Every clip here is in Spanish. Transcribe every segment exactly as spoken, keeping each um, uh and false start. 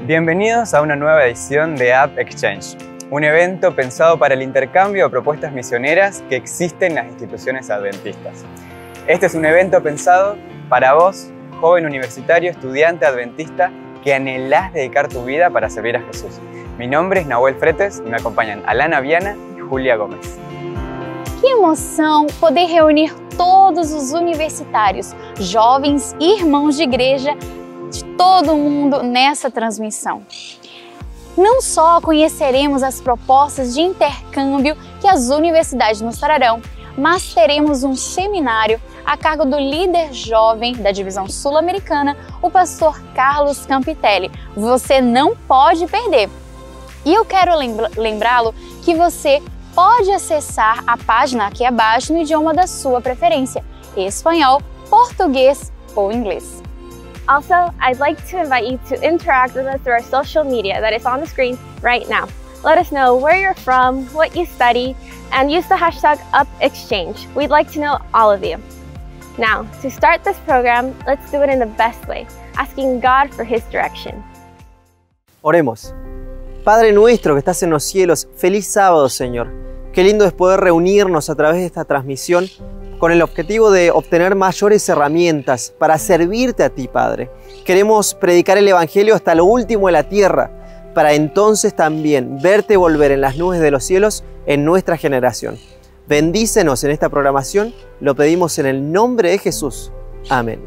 Bienvenidos a una nueva edición de App Exchange, un evento pensado para el intercambio de propuestas misioneras que existen en las instituciones adventistas. Este es un evento pensado para vos, joven universitario, estudiante adventista, que anhelás dedicar tu vida para servir a Jesús. Mi nombre es Nahuel Fretes y me acompañan Alana Viana y Julia Gómez. Que emoção poder reunir todos os universitários, jovens e irmãos de igreja de todo mundo nessa transmissão. Não só conheceremos as propostas de intercâmbio que as universidades nos trarão, mas teremos um seminário a cargo do líder jovem da divisão sul-americana, o pastor Carlos Campitelli. Você não pode perder. E eu quero lembrá-lo que você pode acessar a página aqui abaixo no idioma da sua preferência, espanhol, português ou inglês. Also, I'd like to invite you to interact with us through our social media that is on the screen right now. Let us know where you're from, what you study, and use the hashtag UpExchange. We'd like to know all of you. Now, to start this program, let's do it in the best way, asking God for His direction. Oremos. Padre nuestro que estás en los cielos, feliz sábado, Señor. Qué lindo es poder reunirnos a través de esta transmisión con el objetivo de obtener mayores herramientas para servirte a ti, Padre. Queremos predicar el Evangelio hasta lo último de la tierra, para entonces también verte volver en las nubes de los cielos en nuestra generación. Bendícenos en esta programación, lo pedimos en el nombre de Jesús. Amén.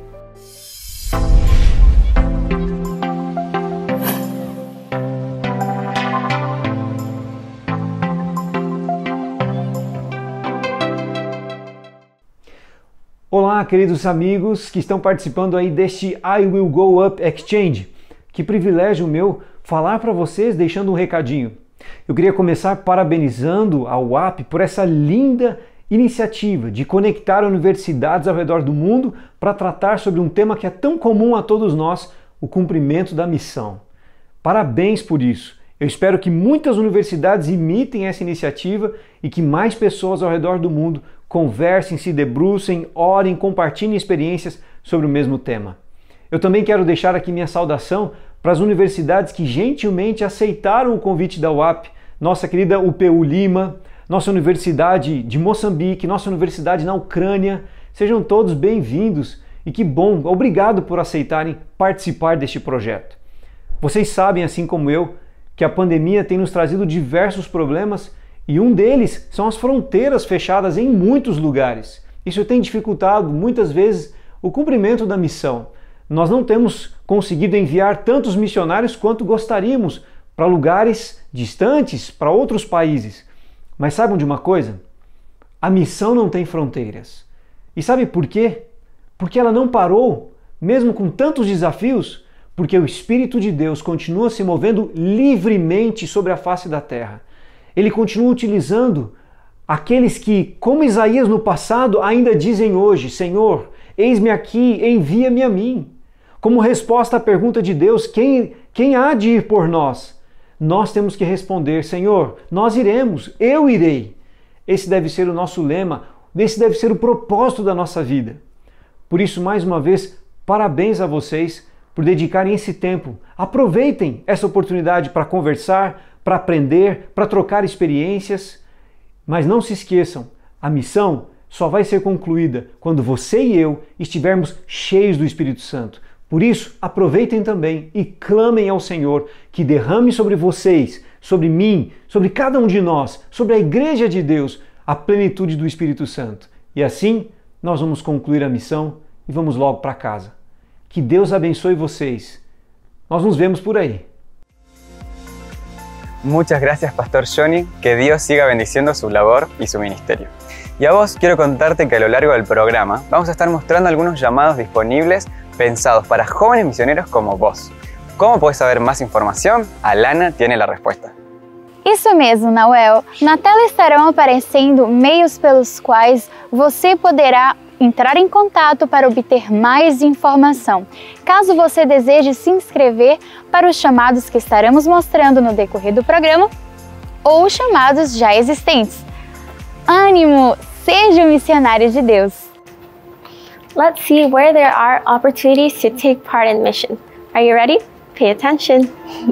Olá, queridos amigos que estão participando aí deste I Will Go Up Exchange. Que privilégio meu falar para vocês deixando um recadinho. Eu queria começar parabenizando a U A P por essa linda iniciativa de conectar universidades ao redor do mundo para tratar sobre um tema que é tão comum a todos nós, o cumprimento da missão. Parabéns por isso. Eu espero que muitas universidades imitem essa iniciativa e que mais pessoas ao redor do mundo conversem, se debrucem, orem, compartilhem experiências sobre o mesmo tema. Eu também quero deixar aqui minha saudação para as universidades que gentilmente aceitaram o convite da U A P, nossa querida U P U Lima, nossa Universidade de Moçambique, nossa Universidade na Ucrânia. Sejam todos bem-vindos e que bom, obrigado por aceitarem participar deste projeto. Vocês sabem, assim como eu, que a pandemia tem nos trazido diversos problemas e um deles são as fronteiras fechadas em muitos lugares. Isso tem dificultado muitas vezes o cumprimento da missão. Nós não temos conseguido enviar tantos missionários quanto gostaríamos para lugares distantes, para outros países. Mas saibam de uma coisa? A missão não tem fronteiras. E sabe por quê? Porque ela não parou, mesmo com tantos desafios, porque o Espírito de Deus continua se movendo livremente sobre a face da terra. Ele continua utilizando aqueles que, como Isaías no passado, ainda dizem hoje: Senhor, eis-me aqui, envia-me a mim. Como resposta à pergunta de Deus, quem, quem há de ir por nós? Nós temos que responder: Senhor, nós iremos, eu irei. Esse deve ser o nosso lema, esse deve ser o propósito da nossa vida. Por isso, mais uma vez, parabéns a vocês por dedicarem esse tempo. Aproveitem essa oportunidade para conversar, para aprender, para trocar experiências. Mas não se esqueçam, a missão só vai ser concluída quando você e eu estivermos cheios do Espírito Santo. Por isso, aproveitem também e clamem ao Senhor que derrame sobre vocês, sobre mim, sobre cada um de nós, sobre a Igreja de Deus, a plenitude do Espírito Santo. E assim, nós vamos concluir a missão e vamos logo para casa. Que Deus abençoe vocês. Nós nos vemos por aí. Muchas gracias, Pastor Johnny. Que Dios siga bendiciendo su labor y su ministerio. Y a vos quiero contarte que a lo largo del programa vamos a estar mostrando algunos llamados disponibles pensados para jóvenes misioneros como vos. ¿Cómo podés saber más información? Alana tiene la respuesta. Isso mesmo, Nahuel. Na tela estarão aparecendo meios pelos quais você poderá entrar em contato para obter mais informação. Caso você deseje se inscrever para os chamados que estaremos mostrando no decorrer do programa ou os chamados já existentes. Ânimo! Seja um missionário de Deus! Let's see where there are opportunities to take part in mission. Are you ready? Pay attention.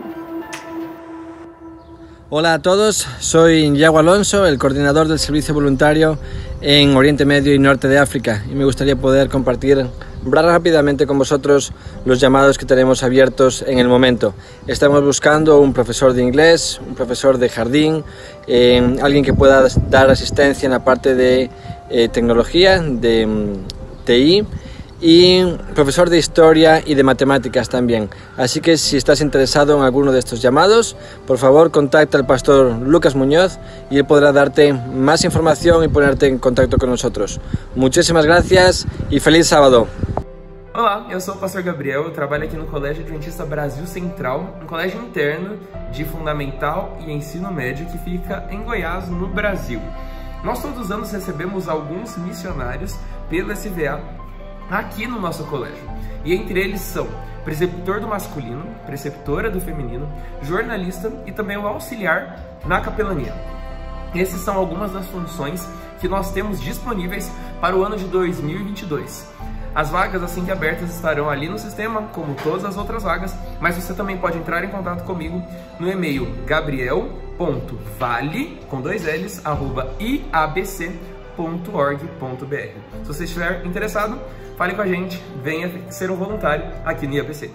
Hola a todos, soy Yago Alonso, el coordinador del servicio voluntario en Oriente Medio y Norte de África, y me gustaría poder compartir rápidamente con vosotros los llamados que tenemos abiertos en el momento. Estamos buscando un profesor de inglés, un profesor de jardín, eh, alguien que pueda dar asistencia en la parte de eh, tecnología, de um, T I, y profesor de historia y de matemáticas también. Así que si estás interesado en alguno de estos llamados, por favor contacta al pastor Lucas Muñoz y él podrá darte más información y ponerte en contacto con nosotros. Muchísimas gracias y feliz sábado. Olá, eu sou o pastor Gabriel, eu trabalho aqui no Colégio Adventista Brasil Central, um colégio interno de fundamental e ensino médio que fica em Goiás, no Brasil. Nós todos os anos recebemos alguns missionários pelo S V A aqui no nosso colégio, e entre eles são preceptor do masculino, preceptora do feminino, jornalista e também o auxiliar na capelania. Essas são algumas das funções que nós temos disponíveis para o ano de dois mil e vinte e dois. As vagas assim que abertas estarão ali no sistema, como todas as outras vagas, mas você também pode entrar em contato comigo no e-mail gabriel ponto vale, com dois L's, arroba i a b c ponto org ponto b r. Se você estiver interessado, fale com a gente, venha ser um voluntário aqui no I A B C.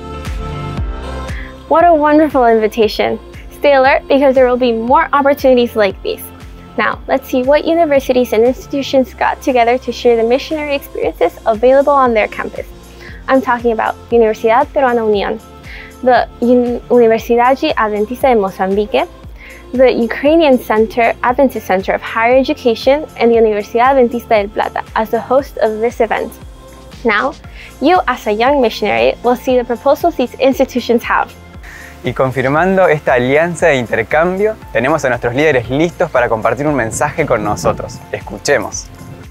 What a wonderful invitation. Stay alert because there will be more opportunities like these. Now, let's see what universities and institutions got together to share the missionary experiences available on their campus. I'm talking about Universidad Peruana Unión, the Un- Universidad Adventista de Mozambique, the Ukrainian Center, Adventist Center of Higher Education, and the Universidad Adventista del Plata as the host of this event. Now, you as a young missionary will see the proposals these institutions have. Y confirmando esta alianza de intercambio, tenemos a nuestros líderes listos para compartir un mensaje con nosotros. Escuchemos.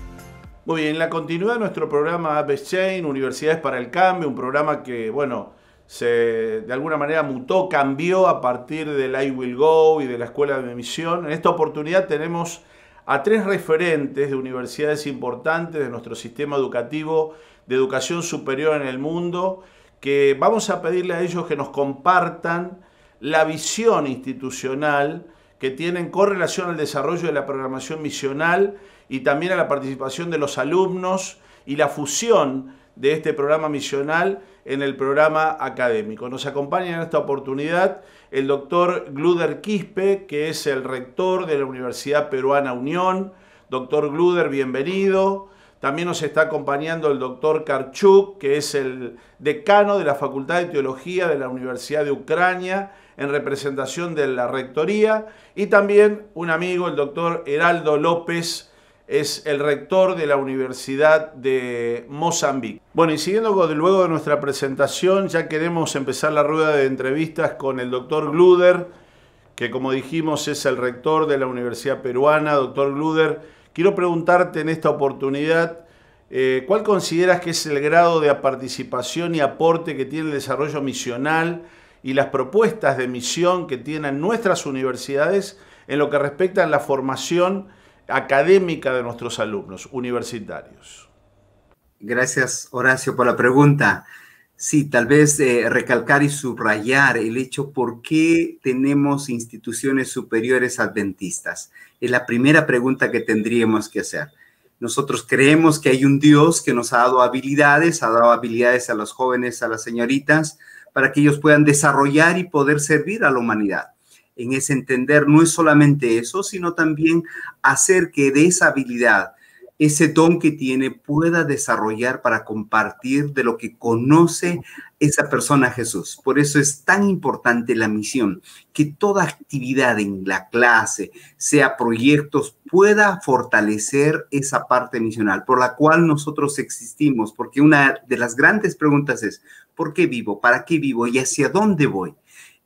Muy bien, en la continuidad de nuestro programa Up Exchange, Universidades para el Cambio, un programa que, bueno, se de alguna manera mutó, cambió a partir del I Will Go y de la Escuela de Misión. En esta oportunidad tenemos a tres referentes de universidades importantes de nuestro sistema educativo de educación superior en el mundo, que vamos a pedirle a ellos que nos compartan la visión institucional que tienen con relación al desarrollo de la programación misional y también a la participación de los alumnos y la fusión de este programa misional en el programa académico. Nos acompaña en esta oportunidad el doctor Gluder Quispe, que es el rector de la Universidad Peruana Unión. Doctor Gluder, bienvenido. También nos está acompañando el doctor Karchuk, que es el decano de la Facultad de Teología de la Universidad de Ucrania, en representación de la Rectoría. Y también un amigo, el doctor Heraldo López, es el rector de la Universidad de Mozambique. Bueno, y siguiendo con, luego de nuestra presentación, ya queremos empezar la rueda de entrevistas con el doctor Gluder, que como dijimos es el rector de la Universidad Peruana. Doctor Gluder, quiero preguntarte en esta oportunidad, eh, ¿cuál consideras que es el grado de participación y aporte que tiene el desarrollo misional y las propuestas de misión que tienen nuestras universidades en lo que respecta a la formación académica de nuestros alumnos universitarios? Gracias, Horacio, por la pregunta. Sí, tal vez eh, recalcar y subrayar el hecho por qué tenemos instituciones superiores adventistas. Es la primera pregunta que tendríamos que hacer. Nosotros creemos que hay un Dios que nos ha dado habilidades, ha dado habilidades a los jóvenes, a las señoritas, para que ellos puedan desarrollar y poder servir a la humanidad. En ese entender, no es solamente eso, sino también hacer que de esa habilidad, ese don que tiene, pueda desarrollar para compartir de lo que conoce esa persona Jesús. Por eso es tan importante la misión, que toda actividad en la clase, sea proyectos, pueda fortalecer esa parte misional, por la cual nosotros existimos, porque una de las grandes preguntas es, ¿por qué vivo? ¿Para qué vivo? ¿Y hacia dónde voy?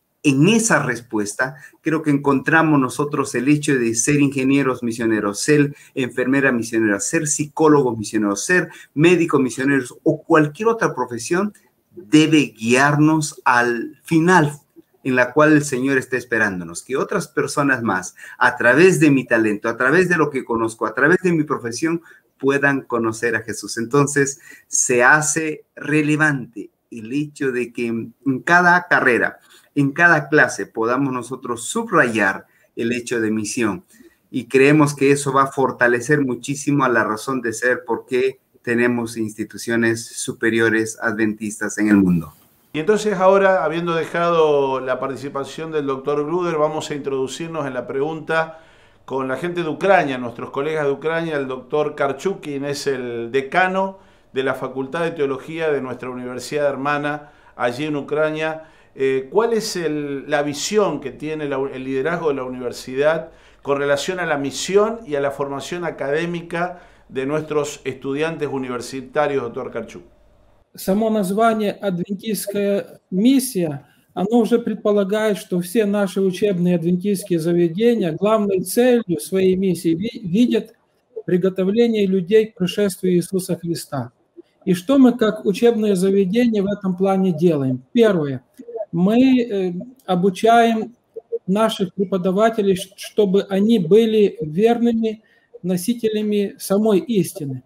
En esa respuesta, creo que encontramos nosotros el hecho de ser ingenieros misioneros, ser enfermera misionera, ser psicólogos misioneros, ser médicos misioneros o cualquier otra profesión debe guiarnos al final en la cual el Señor está esperándonos, que otras personas más, a través de mi talento, a través de lo que conozco, a través de mi profesión, puedan conocer a Jesús. Entonces, se hace relevante el hecho de que en cada carrera, en cada clase, podamos nosotros subrayar el hecho de misión. Y creemos que eso va a fortalecer muchísimo a la razón de ser por qué tenemos instituciones superiores adventistas en el mundo. Y entonces ahora, habiendo dejado la participación del doctor Gruder, vamos a introducirnos en la pregunta con la gente de Ucrania, nuestros colegas de Ucrania, el doctor Karchuk, quien es el decano de la Facultad de Teología de nuestra universidad hermana allí en Ucrania. Eh, ¿Cuál es el, la visión que tiene la, el liderazgo de la universidad con relación a la misión y a la formación académica de nuestros estudiantes universitarios, doctor Карчук? Само название «Адвентистская миссия», оно уже предполагает, что все наши учебные адвентистские заведения главной целью своей миссии видят приготовление людей к пришествию Иисуса Христа. И что мы как учебное заведение в этом плане делаем? Первое. Мы обучаем наших преподавателей, чтобы они были верными носителями самой истины.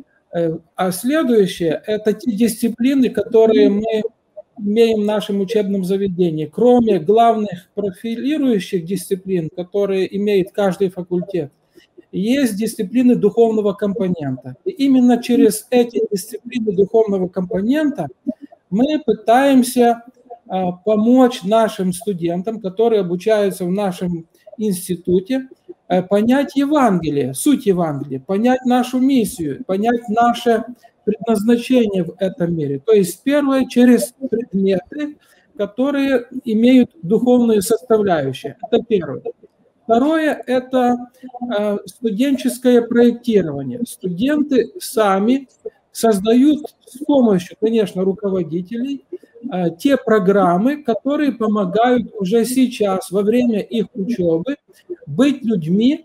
А следующее – это те дисциплины, которые мы имеем в нашем учебном заведении. Кроме главных профилирующих дисциплин, которые имеет каждый факультет, есть дисциплины духовного компонента. И именно через эти дисциплины духовного компонента мы пытаемся помочь нашим студентам, которые обучаются в нашем институте, понять Евангелие, суть Евангелия, понять нашу миссию, понять наше предназначение в этом мире. То есть первое через предметы, которые имеют духовную составляющую. Это первое. Второе – это студенческое проектирование. Студенты сами создают с помощью, конечно, руководителей те программы, которые помогают уже сейчас, во время их учебы, быть людьми,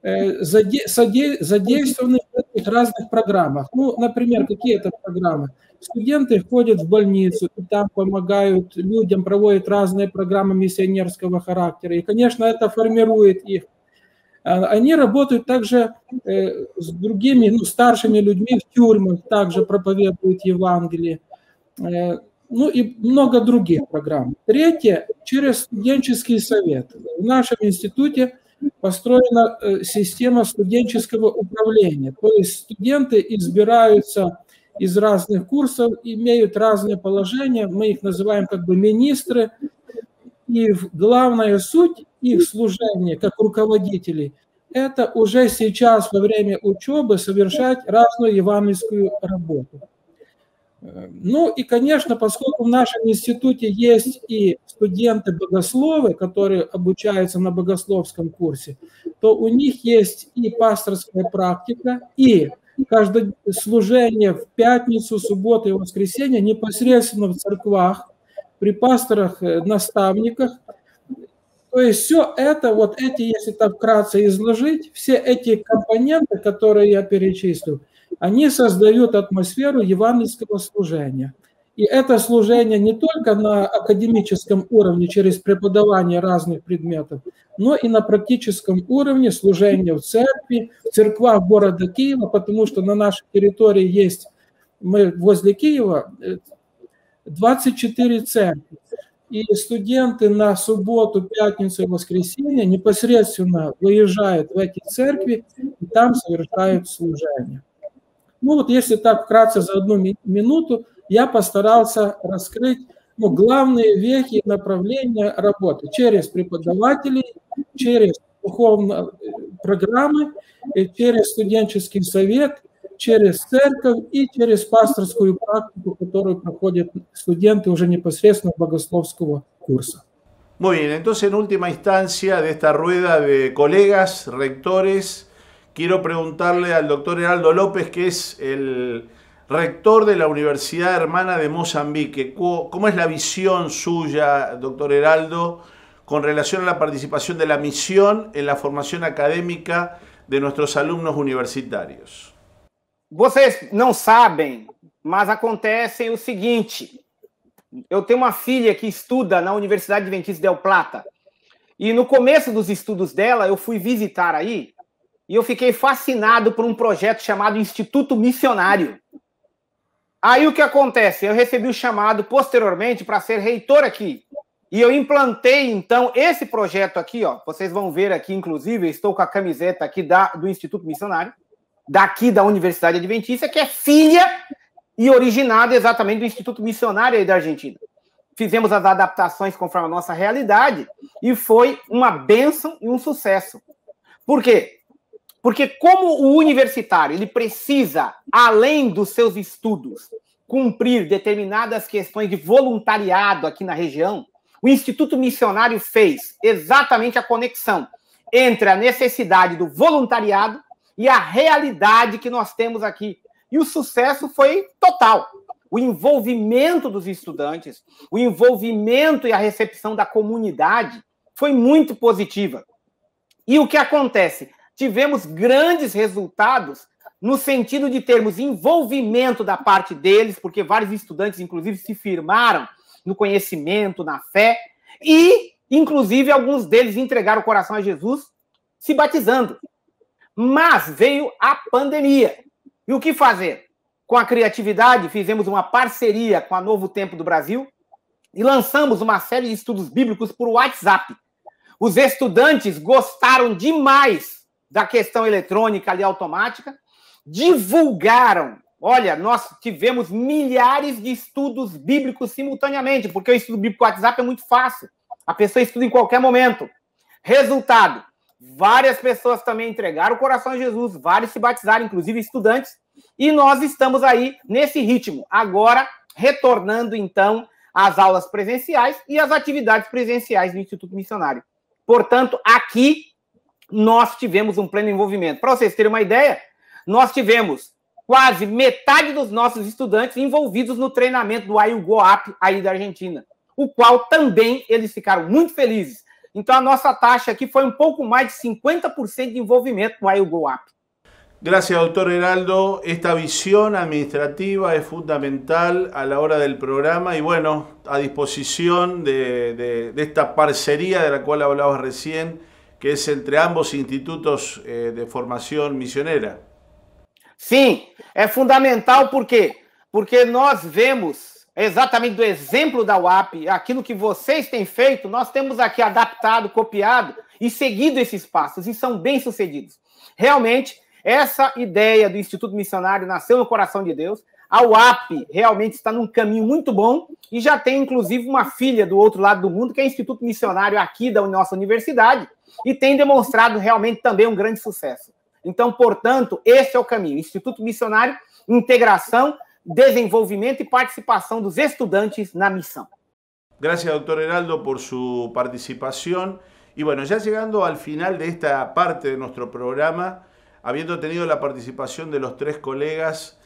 задействованными в этих разных программах. Ну, например, какие это программы? Студенты ходят в больницу, и там помогают людям, проводят разные программы миссионерского характера. И, конечно, это формирует их. Они работают также с другими, ну, старшими людьми в тюрьмах, также проповедуют Евангелие. Ну и много других программ. Третье, через студенческий совет. В нашем институте построена система студенческого управления. То есть студенты избираются из разных курсов, имеют разные положения, мы их называем как бы министры. И главная суть их служения как руководителей – это уже сейчас во время учебы совершать разную евангельскую работу. Ну и, конечно, поскольку в нашем институте есть и студенты-богословы, которые обучаются на богословском курсе, то у них есть и пасторская практика, и каждое служение в пятницу, субботу и воскресенье непосредственно в церквах, при пасторах-наставниках. То есть все это, вот эти, если так вкратце изложить, все эти компоненты, которые я перечислил, они создают атмосферу евангельского служения. И это служение не только на академическом уровне через преподавание разных предметов, но и на практическом уровне служения в церкви, в церквах города Киева, потому что на нашей территории есть, мы возле Киева, двадцать четыре церкви. И студенты на субботу, пятницу и воскресенье непосредственно выезжают в эти церкви и там совершают служение. Ну вот если так вкратце за одну минуту, я постарался раскрыть, ну, главные вехи и направления работы через преподавателей, через духовные программы, через студенческий совет, через церковь и через пасторскую практику, которую проходят студенты уже непосредственно богословского курса. Muy bien, entonces en última instancia de esta rueda de colegas, rectores, quiero preguntarle al doctor Heraldo López, que es el rector de la Universidad Hermana de Mozambique. ¿Cómo es la visión suya, doctor Heraldo, con relación a la participación de la misión en la formación académica de nuestros alumnos universitarios? Vocês não sabem, mas acontece o seguinte. Eu tenho uma filha que estuda na Universidade Adventista del Plata. E no começo dos estudos dela, eu fui visitar aí e eu fiquei fascinado por um projeto chamado Instituto Missionário. Aí o que acontece? Eu recebi o chamado posteriormente para ser reitor aqui. E eu implantei, então, esse projeto aqui, ó. Vocês vão ver aqui, inclusive, eu estou com a camiseta aqui da, do Instituto Missionário, daqui da Universidade Adventista, que é filha e originada exatamente do Instituto Missionário aí da Argentina. Fizemos as adaptações conforme a nossa realidade e foi uma bênção e um sucesso. Por quê? Porque como o universitário ele precisa, além dos seus estudos, cumprir determinadas questões de voluntariado aqui na região, o Instituto Missionário fez exatamente a conexão entre a necessidade do voluntariado e a realidade que nós temos aqui. E o sucesso foi total. O envolvimento dos estudantes, o envolvimento e a recepção da comunidade foi muito positiva. E o que acontece? Tivemos grandes resultados no sentido de termos envolvimento da parte deles, porque vários estudantes, inclusive, se firmaram no conhecimento, na fé, e, inclusive, alguns deles entregaram o coração a Jesus se batizando. Mas veio a pandemia. E o que fazer? Com a criatividade, fizemos uma parceria com a Novo Tempo do Brasil e lançamos uma série de estudos bíblicos por WhatsApp. Os estudantes gostaram demais da questão eletrônica ali automática, divulgaram. Olha, nós tivemos milhares de estudos bíblicos simultaneamente, porque o estudo bíblico WhatsApp é muito fácil. A pessoa estuda em qualquer momento. Resultado, várias pessoas também entregaram o coração a Jesus, vários se batizaram, inclusive estudantes, e nós estamos aí nesse ritmo, agora retornando então às aulas presenciais e às atividades presenciais do Instituto Missionário. Portanto, aqui nós tivemos um pleno envolvimento. Para vocês terem uma ideia, nós tivemos quase metade dos nossos estudantes envolvidos no treinamento do I Will Go Up aí da Argentina, o qual também eles ficaram muito felizes. Então a nossa taxa aqui foi um pouco mais de cincuenta por cento de envolvimento no I Will Go Up. Gracias, doctor Heraldo. Esta visión administrativa es fundamental a la hora del programa y bueno, a disposición de, de, de esta parcería de la cual hablabas recién, que es entre ambos institutos eh, de formación misionera. Sim, é fundamental por quê? Porque nós vemos exatamente do exemplo da U A P, aquilo que vocês têm feito, nós temos aqui adaptado, copiado e seguido esses passos e são bem-sucedidos. Realmente, essa ideia do Instituto Missionário nasceu no coração de Deus. A U A P realmente está num caminho muito bom e já tem, inclusive, uma filha do outro lado do mundo, que é o Instituto Missionário aqui da nossa universidade, e tem demonstrado realmente também um grande sucesso. Então, portanto, esse é o caminho. Instituto Missionário, integração, desenvolvimento e participação dos estudantes na misión. Gracias, doctor Heraldo, por su participación. Y bueno, ya llegando al final de esta parte de nuestro programa, habiendo tenido la participación de los tres colegas,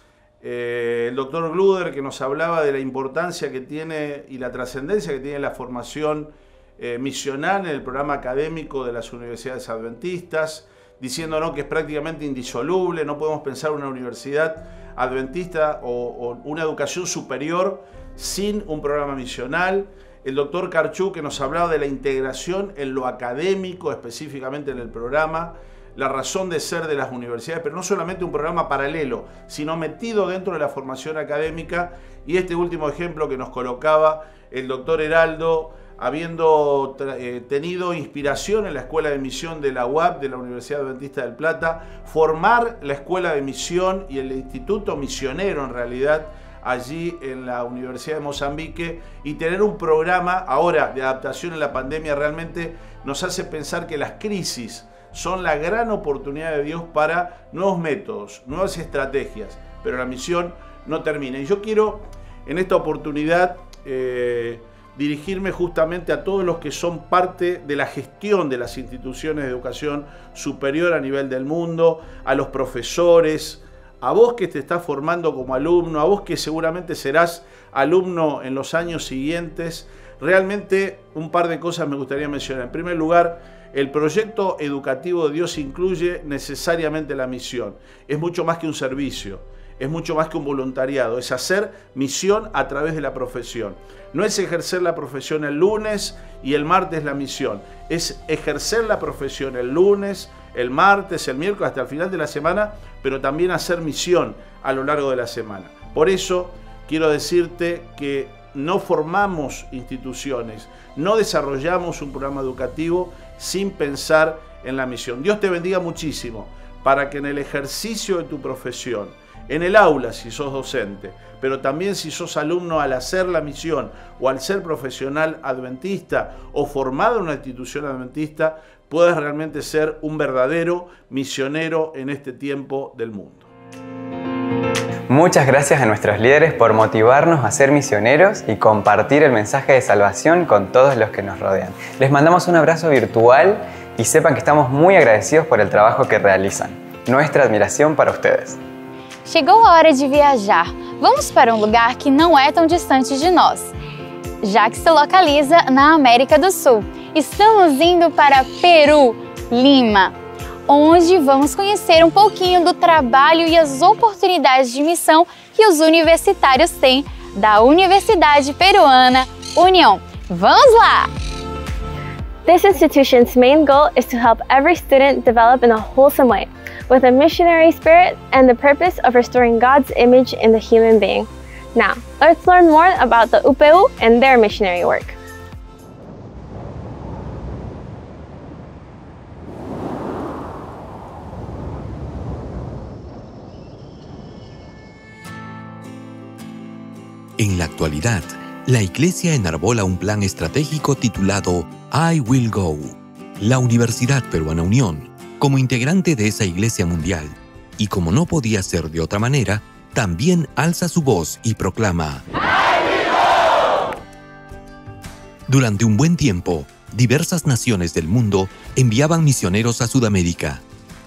eh, el doctor Gluder, que nos hablaba de la importancia que tiene y la trascendencia que tiene la formación eh, misional en el programa académico de las universidades adventistas, diciéndonos que es prácticamente indisoluble, no podemos pensar una universidad adventista o, o una educación superior sin un programa misional. El doctor Carchú, que nos hablaba de la integración en lo académico, específicamente en el programa, la razón de ser de las universidades, pero no solamente un programa paralelo, sino metido dentro de la formación académica. Y este último ejemplo que nos colocaba el doctor Heraldo, habiendo eh, tenido inspiración en la Escuela de Misión de la U A P, de la Universidad Adventista del Plata, formar la Escuela de Misión y el Instituto Misionero en realidad allí en la Universidad de Mozambique, y tener un programa ahora de adaptación en la pandemia realmente nos hace pensar que las crisis son la gran oportunidad de Dios para nuevos métodos, nuevas estrategias, pero la misión no termina. Y yo quiero en esta oportunidad eh, dirigirme justamente a todos los que son parte de la gestión de las instituciones de educación superior a nivel del mundo, a los profesores, a vos que te estás formando como alumno, a vos que seguramente serás alumno en los años siguientes. Realmente un par de cosas me gustaría mencionar. En primer lugar, el proyecto educativo de Dios incluye necesariamente la misión. Es mucho más que un servicio, es mucho más que un voluntariado, es hacer misión a través de la profesión. No es ejercer la profesión el lunes y el martes la misión, es ejercer la profesión el lunes, el martes, el miércoles, hasta el final de la semana, pero también hacer misión a lo largo de la semana. Por eso quiero decirte que no formamos instituciones, no desarrollamos un programa educativo sin pensar en la misión. Dios te bendiga muchísimo para que en el ejercicio de tu profesión, en el aula si sos docente, pero también si sos alumno al hacer la misión o al ser profesional adventista o formado en una institución adventista, puedas realmente ser un verdadero misionero en este tiempo del mundo. Muchas gracias a nuestros líderes por motivarnos a ser misioneros y compartir el mensaje de salvación con todos los que nos rodean. Les mandamos un abrazo virtual y sepan que estamos muy agradecidos por el trabajo que realizan. Nuestra admiración para ustedes. Chegou a hora de viajar. Vamos para um lugar que não é tão distante de nós, já que se localiza na América do Sul. Estamos indo para Peru, Lima, onde vamos conhecer um pouquinho do trabalho e as oportunidades de missão que os universitários têm da Universidade Peruana União. Vamos lá! This institution's main goal is to help every student develop in a wholesome way, with a missionary spirit and the purpose of restoring God's image in the human being. Now, let's learn more about the U P U and their missionary work. En la actualidad, la Iglesia enarbola un plan estratégico titulado I Will Go. La Universidad Peruana Unión, como integrante de esa Iglesia mundial, y como no podía ser de otra manera, también alza su voz y proclama I Will Go. Durante un buen tiempo, diversas naciones del mundo enviaban misioneros a Sudamérica.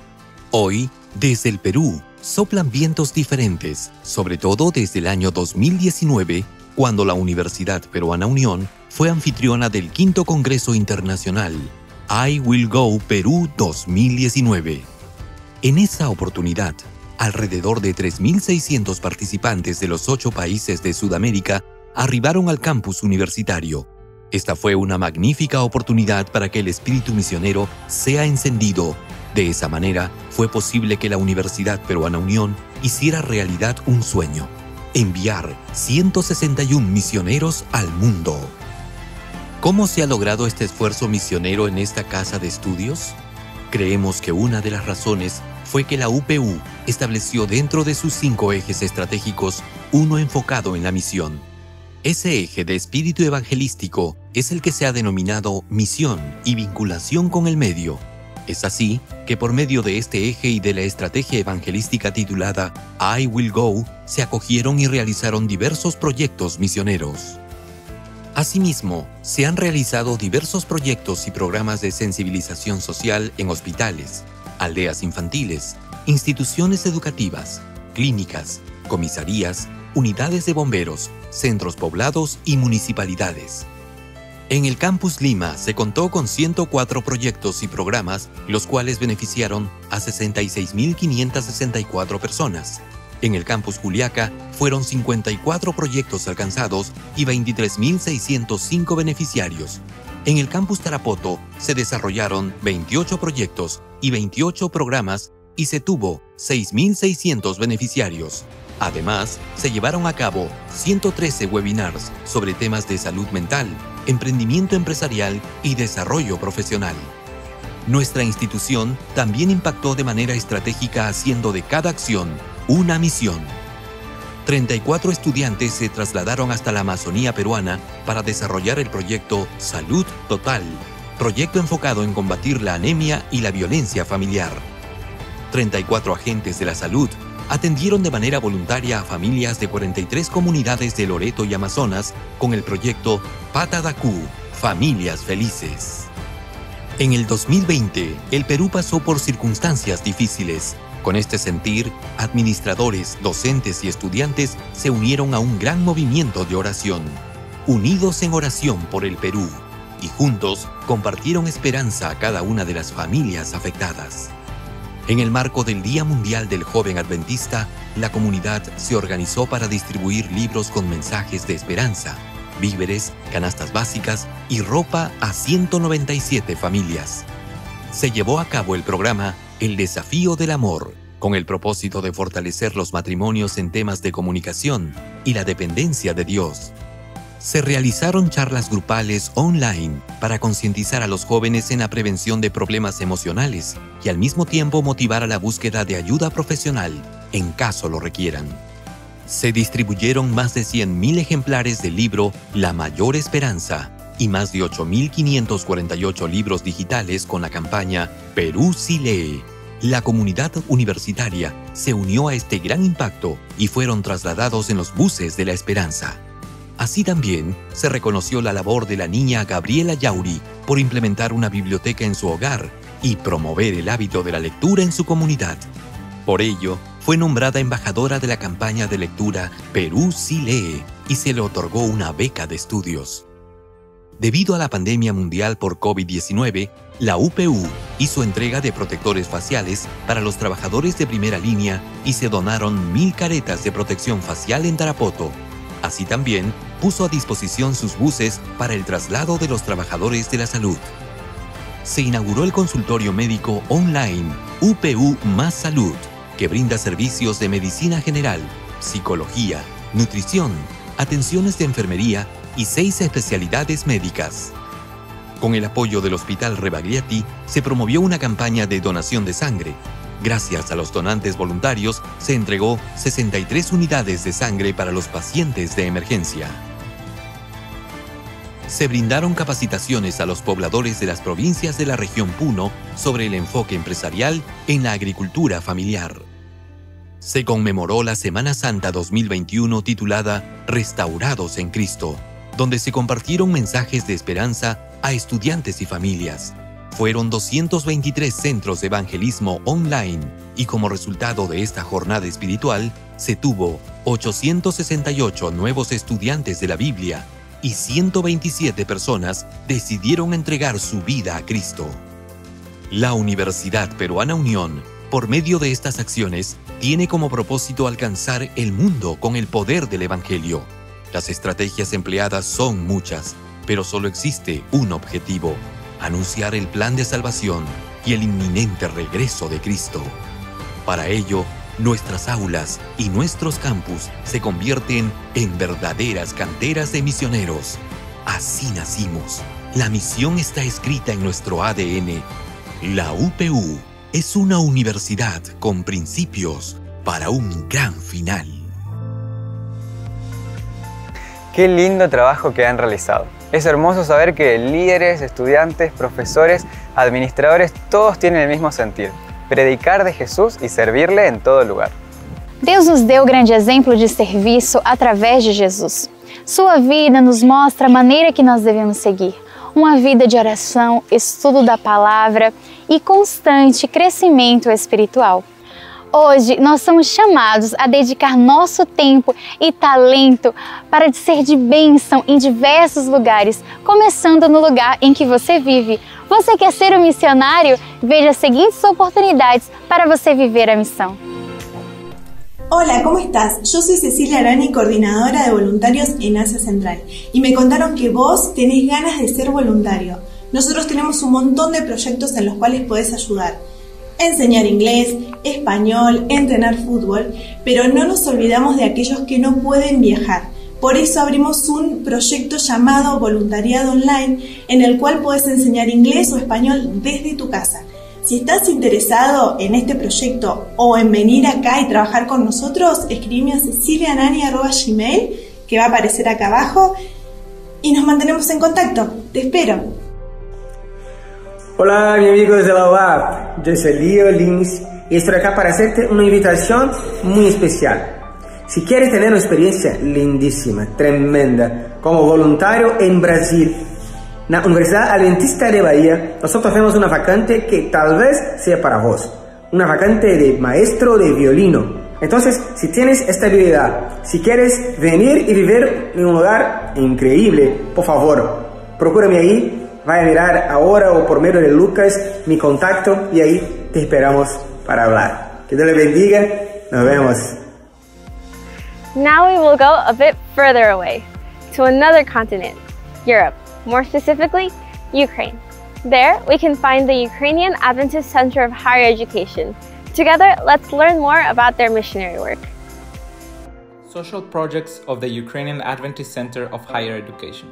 Hoy, desde el Perú, soplan vientos diferentes, sobre todo desde el año dos mil diecinueve, cuando la Universidad Peruana Unión fue anfitriona del quinto Congreso Internacional I Will Go Perú dos mil diecinueve. En esa oportunidad, alrededor de tres mil seiscientos participantes de los ocho países de Sudamérica arribaron al campus universitario. Esta fue una magnífica oportunidad para que el espíritu misionero sea encendido. De esa manera, fue posible que la Universidad Peruana Unión hiciera realidad un sueño: enviar ciento sesenta y uno misioneros al mundo. ¿Cómo se ha logrado este esfuerzo misionero en esta casa de estudios? Creemos que una de las razones fue que la U P U estableció dentro de sus cinco ejes estratégicos uno enfocado en la misión. Ese eje de espíritu evangelístico es el que se ha denominado misión y vinculación con el medio. Es así que por medio de este eje y de la estrategia evangelística titulada I Will Go, se acogieron y realizaron diversos proyectos misioneros. Asimismo, se han realizado diversos proyectos y programas de sensibilización social en hospitales, aldeas infantiles, instituciones educativas, clínicas, comisarías, unidades de bomberos, centros poblados y municipalidades. En el Campus Lima se contó con ciento cuatro proyectos y programas, los cuales beneficiaron a sesenta y seis mil quinientas sesenta y cuatro personas. En el Campus Juliaca fueron cincuenta y cuatro proyectos alcanzados y veintitrés mil seiscientos cinco beneficiarios. En el Campus Tarapoto se desarrollaron veintiocho proyectos y veintiocho programas y se tuvo seis mil seiscientos beneficiarios. Además, se llevaron a cabo ciento trece webinars sobre temas de salud mental, emprendimiento empresarial y desarrollo profesional. Nuestra institución también impactó de manera estratégica haciendo de cada acción una misión. treinta y cuatro estudiantes se trasladaron hasta la Amazonía peruana para desarrollar el proyecto Salud Total, proyecto enfocado en combatir la anemia y la violencia familiar. treinta y cuatro agentes de la salud atendieron de manera voluntaria a familias de cuarenta y tres comunidades de Loreto y Amazonas con el proyecto Patadacú, Familias Felices. En el dos mil veinte, el Perú pasó por circunstancias difíciles. Con este sentir, administradores, docentes y estudiantes se unieron a un gran movimiento de oración, unidos en oración por el Perú, y juntos compartieron esperanza a cada una de las familias afectadas. En el marco del Día Mundial del Joven Adventista, la comunidad se organizó para distribuir libros con mensajes de esperanza, víveres, canastas básicas y ropa a ciento noventa y siete familias. Se llevó a cabo el programa El Desafío del Amor, con el propósito de fortalecer los matrimonios en temas de comunicación y la dependencia de Dios. Se realizaron charlas grupales online para concientizar a los jóvenes en la prevención de problemas emocionales y al mismo tiempo motivar a la búsqueda de ayuda profesional en caso lo requieran. Se distribuyeron más de cien mil ejemplares del libro La Mayor Esperanza y más de ocho mil quinientos cuarenta y ocho libros digitales con la campaña Perú sí lee. La comunidad universitaria se unió a este gran impacto y fueron trasladados en los buses de la esperanza. Así también se reconoció la labor de la niña Gabriela Yauri por implementar una biblioteca en su hogar y promover el hábito de la lectura en su comunidad. Por ello, fue nombrada embajadora de la campaña de lectura Perú sí lee y se le otorgó una beca de estudios. Debido a la pandemia mundial por COVID diecinueve, la U P U hizo entrega de protectores faciales para los trabajadores de primera línea y se donaron mil caretas de protección facial en Tarapoto. Así también puso a disposición sus buses para el traslado de los trabajadores de la salud. Se inauguró el consultorio médico online U P U Más Salud, que brinda servicios de medicina general, psicología, nutrición, atenciones de enfermería y seis especialidades médicas. Con el apoyo del Hospital Rebagliati, se promovió una campaña de donación de sangre. Gracias a los donantes voluntarios, se entregó sesenta y tres unidades de sangre para los pacientes de emergencia. Se brindaron capacitaciones a los pobladores de las provincias de la región Puno sobre el enfoque empresarial en la agricultura familiar. Se conmemoró la Semana Santa dos mil veintiuno titulada Restaurados en Cristo, donde se compartieron mensajes de esperanza a estudiantes y familias. Fueron doscientos veintitrés centros de evangelismo online y como resultado de esta jornada espiritual, se tuvo ochocientos sesenta y ocho nuevos estudiantes de la Biblia y ciento veintisiete personas decidieron entregar su vida a Cristo. La Universidad Peruana Unión, por medio de estas acciones, tiene como propósito alcanzar el mundo con el poder del Evangelio. Las estrategias empleadas son muchas, pero solo existe un objetivo: anunciar el plan de salvación y el inminente regreso de Cristo. Para ello, nuestras aulas y nuestros campus se convierten en verdaderas canteras de misioneros. Así nacimos. La misión está escrita en nuestro A D N. La U P U es una universidad con principios para un gran final. Qué lindo trabajo que han realizado. Es hermoso saber que líderes, estudiantes, profesores, administradores, todos tienen el mismo sentir: predicar de Jesús y servirle en todo lugar. Deus nos deu grande exemplo de serviço através de Jesus. Sua vida nos mostra a maneira que nós devemos seguir. Uma vida de oração, estudo da palavra e constante crescimento espiritual. Hoje, nós somos chamados a dedicar nosso tempo e talento para ser de bênção em diversos lugares, começando no lugar em que você vive. Você quer ser um missionário? Veja as seguintes oportunidades para você viver a missão. Hola, ¿cómo estás? Yo soy Cecilia Arani, coordinadora de voluntarios en Asia Central, y me contaron que vos tenés ganas de ser voluntario. Nosotros tenemos un montón de proyectos en los cuales podés ayudar. Enseñar inglés, español, entrenar fútbol, pero no nos olvidamos de aquellos que no pueden viajar. Por eso abrimos un proyecto llamado Voluntariado Online, en el cual puedes enseñar inglés o español desde tu casa. Si estás interesado en este proyecto o en venir acá y trabajar con nosotros, escribime a cecilianani arroba gmail, que va a aparecer acá abajo, y nos mantenemos en contacto. Te espero. Hola, mi amigo de la U A P, yo soy Leo Lins y estoy acá para hacerte una invitación muy especial. Si quieres tener una experiencia lindísima, tremenda, como voluntario en Brasil, en la Universidad Adventista de Bahía, nosotros tenemos una vacante que tal vez sea para vos, una vacante de maestro de violino. Entonces, si tienes esta habilidad, si quieres venir y vivir en un lugar increíble, por favor, procúrame ahí. Vaya a mirar ahora o por medio de Lucas mi contacto y ahí te esperamos para hablar. Que Dios le bendiga. Nos vemos. Now we will go a bit further away, to another continent, Europe, more specifically, Ukraine. There, we can find the Ukrainian Adventist Center of Higher Education, Together, let's learn more about their missionary work. Social projects of the Ukrainian Adventist Center of Higher Education.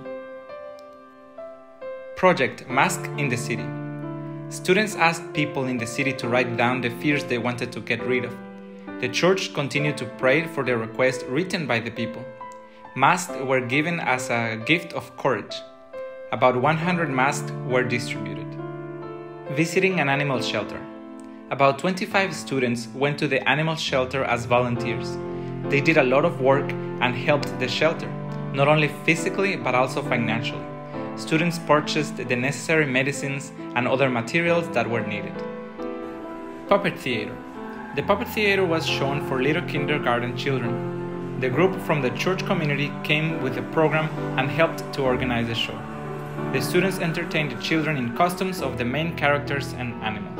Project Mask in the City. Students asked people in the city to write down the fears they wanted to get rid of. The church continued to pray for the request written by the people. Masks were given as a gift of courage. About one hundred masks were distributed. Visiting an animal shelter. About twenty-five students went to the animal shelter as volunteers. They did a lot of work and helped the shelter, not only physically but also financially. Students purchased the necessary medicines and other materials that were needed. Puppet Theater. The Puppet Theater was shown for little kindergarten children. The group from the church community came with the program and helped to organize the show. The students entertained the children in costumes of the main characters and animals.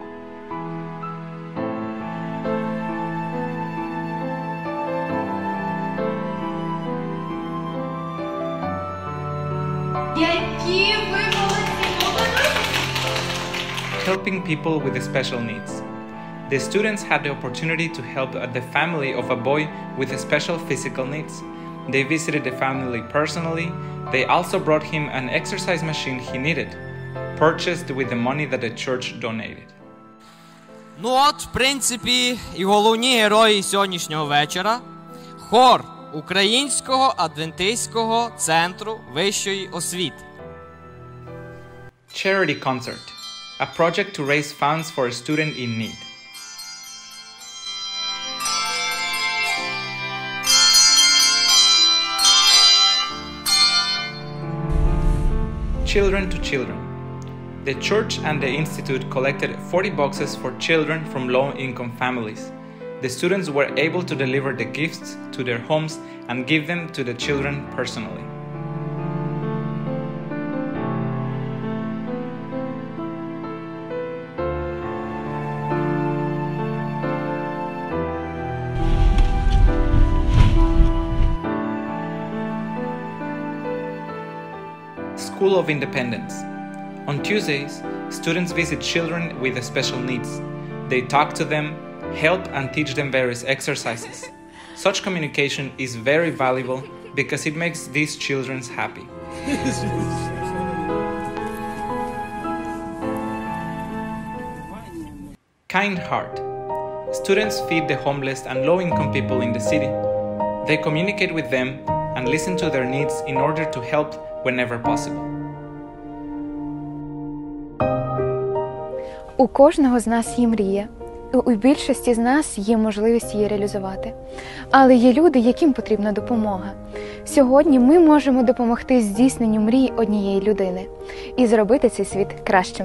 Helping people with special needs. The students had the opportunity to help the family of a boy with special physical needs. They visited the family personally. They also brought him an exercise machine he needed, purchased with the money that the church donated. Ну от, в принципі, і головні герої сьогоднішнього вечора – хор Українського адвентистського центру вищої освіти. Charity Concert, a project to raise funds for a student in need. Children to Children. The church and the institute collected forty boxes for children from low-income families. The students were able to deliver the gifts to their homes and give them to the children personally. School of Independence. On Tuesdays, students visit children with special needs. They talk to them, help and teach them various exercises. Such communication is very valuable because it makes these children happy. Kind Heart. Students feed the homeless and low-income people in the city. They communicate with them and listen to their needs in order to help whenever possible. У кожного з нас є мрія. У більшості з нас є можливість її реалізувати. Але є люди, яким потрібна допомога. Сьогодні ми можемо допомогти здійсненню мрій однієї людини і зробити цей світ кращим.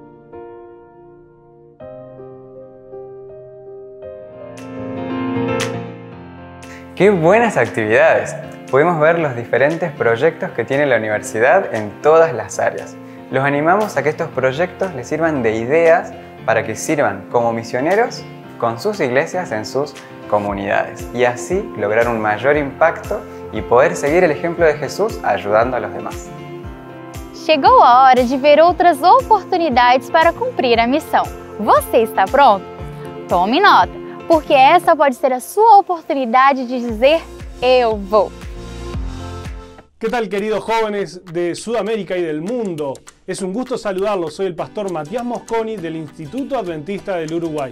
¡Qué buenas actividades! Pudimos ver los diferentes proyectos que tiene la universidad en todas las áreas. Los animamos a que estos proyectos les sirvan de ideas para que sirvan como misioneros con sus iglesias en sus comunidades y así lograr un mayor impacto y poder seguir el ejemplo de Jesús ayudando a los demás. Chegou a hora de ver outras oportunidades para cumprir a missão. Você está pronto? Tome nota, porque essa pode ser a sua oportunidade de dizer eu vou. ¿Qué tal, queridos jóvenes de Sudamérica y del mundo? Es un gusto saludarlos. Soy el pastor Matías Mosconi del Instituto Adventista del Uruguay.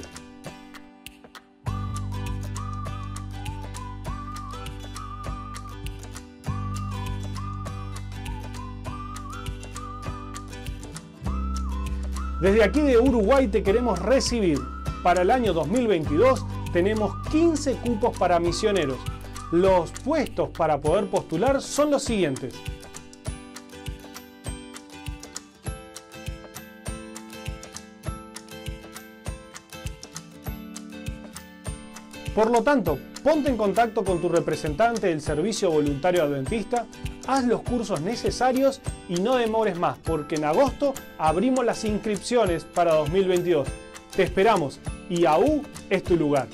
Desde aquí de Uruguay te queremos recibir. Para el año dos mil veintidós tenemos quince cupos para misioneros. Los puestos para poder postular son los siguientes. Por lo tanto, ponte en contacto con tu representante del Servicio Voluntario Adventista, haz los cursos necesarios y no demores más, porque en agosto abrimos las inscripciones para dos mil veintidós. Te esperamos y A U es tu lugar.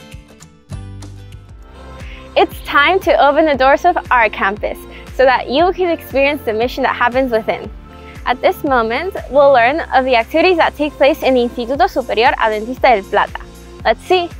It's time to open the doors of our campus so that you can experience the mission that happens within. At this moment, we'll learn of the activities that take place in the Instituto Superior Adventista del Plata. Let's see.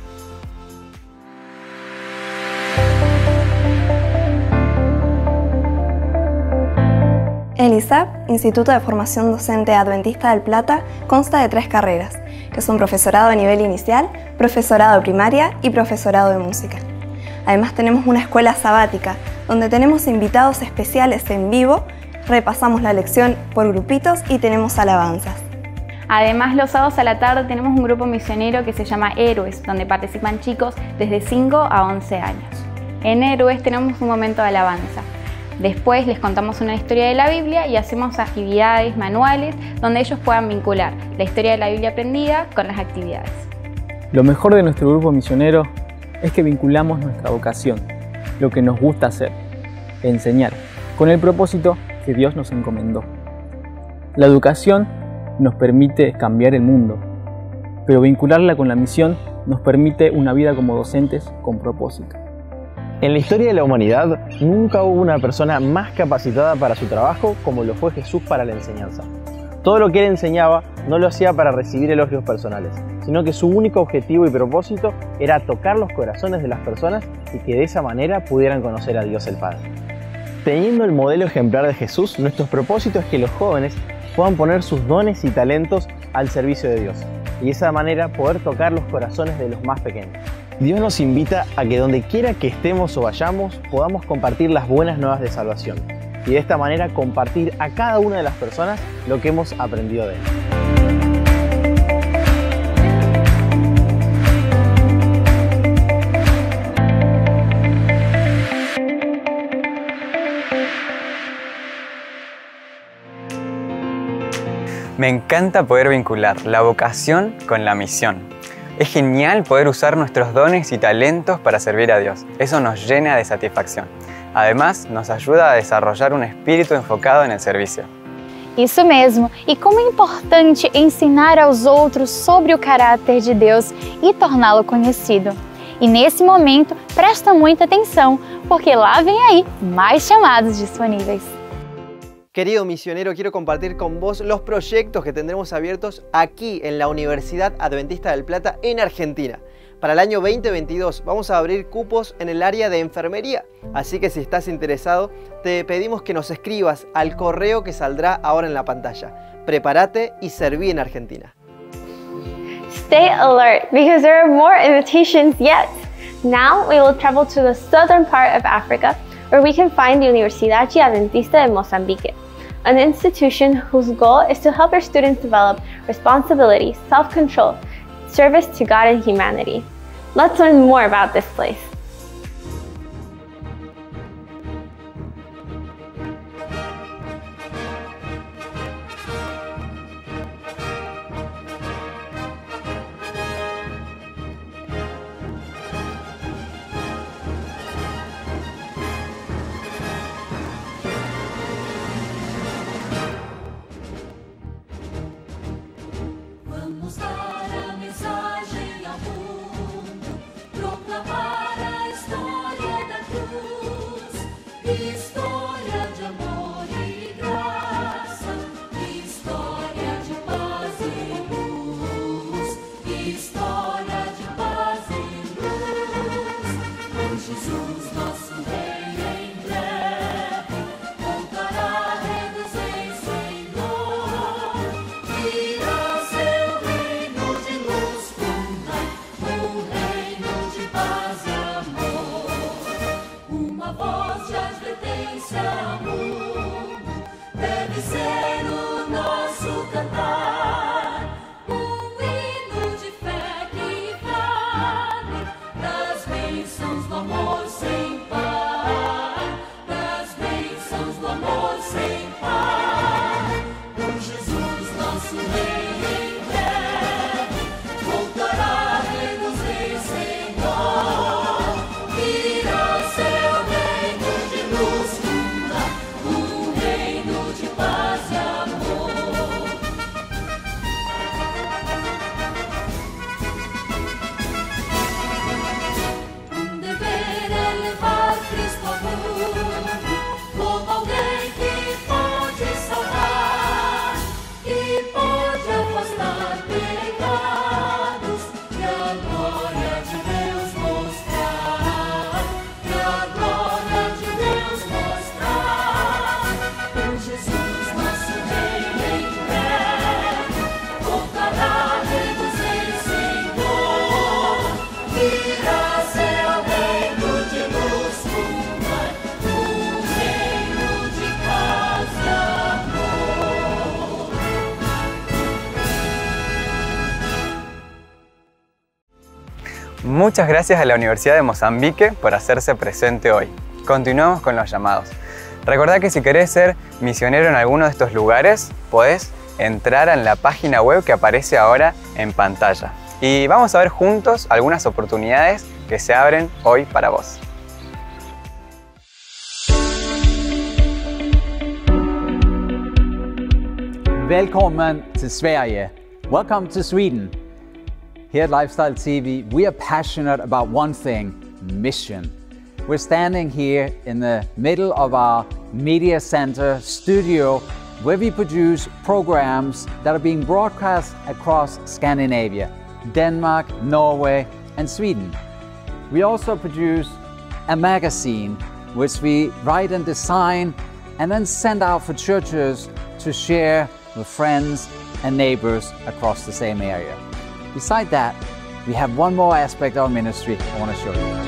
El I S A P, Instituto de Formación Docente Adventista del Plata, consta de tres carreras, que son profesorado a nivel inicial, profesorado de primaria y profesorado de música. Además tenemos una escuela sabática, donde tenemos invitados especiales en vivo, repasamos la lección por grupitos y tenemos alabanzas. Además, los sábados a la tarde tenemos un grupo misionero que se llama Héroes, donde participan chicos desde cinco a once años. En Héroes tenemos un momento de alabanza. Después les contamos una historia de la Biblia y hacemos actividades manuales donde ellos puedan vincular la historia de la Biblia aprendida con las actividades. Lo mejor de nuestro grupo misionero es que vinculamos nuestra vocación, lo que nos gusta hacer, enseñar, con el propósito que Dios nos encomendó. La educación nos permite cambiar el mundo, pero vincularla con la misión nos permite una vida como docentes con propósito. En la historia de la humanidad, nunca hubo una persona más capacitada para su trabajo como lo fue Jesús para la enseñanza. Todo lo que él enseñaba no lo hacía para recibir elogios personales, sino que su único objetivo y propósito era tocar los corazones de las personas y que de esa manera pudieran conocer a Dios el Padre. Teniendo el modelo ejemplar de Jesús, nuestro propósito es que los jóvenes puedan poner sus dones y talentos al servicio de Dios y de esa manera poder tocar los corazones de los más pequeños. Dios nos invita a que donde quiera que estemos o vayamos podamos compartir las buenas nuevas de salvación y de esta manera compartir a cada una de las personas lo que hemos aprendido de Él. Me encanta poder vincular la vocación con la misión. Es genial poder usar nuestros dones y talentos para servir a Dios. Eso nos llena de satisfacción. Además, nos ayuda a desarrollar um espírito enfocado en el servicio. Isso mesmo. E como é importante ensinar aos outros sobre o caráter de Deus e torná-lo conhecido. E nesse momento, presta muita atenção, porque lá vem aí mais chamados disponíveis. Querido misionero, quiero compartir con vos los proyectos que tendremos abiertos aquí en la Universidad Adventista del Plata en Argentina. Para el año veinte veintidós vamos a abrir cupos en el área de enfermería, así que si estás interesado te pedimos que nos escribas al correo que saldrá ahora en la pantalla. Prepárate y serví en Argentina. Stay alert because there are more invitations yet. Now we will travel to the southern part of Africa where we can find the Universidad Adventista de Mozambique, an institution whose goal is to help our students develop responsibility, self-control, service to God and humanity. Let's learn more about this place. Vamos dar a mensagem ao mundo, proclamar a Muchas gracias a la Universidad de Mozambique por hacerse presente hoy. Continuamos con los llamados. Recordá que si querés ser misionero en alguno de estos lugares, podés entrar en la página web que aparece ahora en pantalla. Y vamos a ver juntos algunas oportunidades que se abren hoy para vos. Velkommen til Sverige. Welcome to Sweden. Here at Lifestyle T V, we are passionate about one thing, mission. We're standing here in the middle of our media center studio where we produce programs that are being broadcast across Scandinavia, Denmark, Norway, and Sweden. We also produce a magazine which we write and design and then send out for churches to share with friends and neighbors across the same area. Besides that, we have one more aspect of our ministry I want to show you.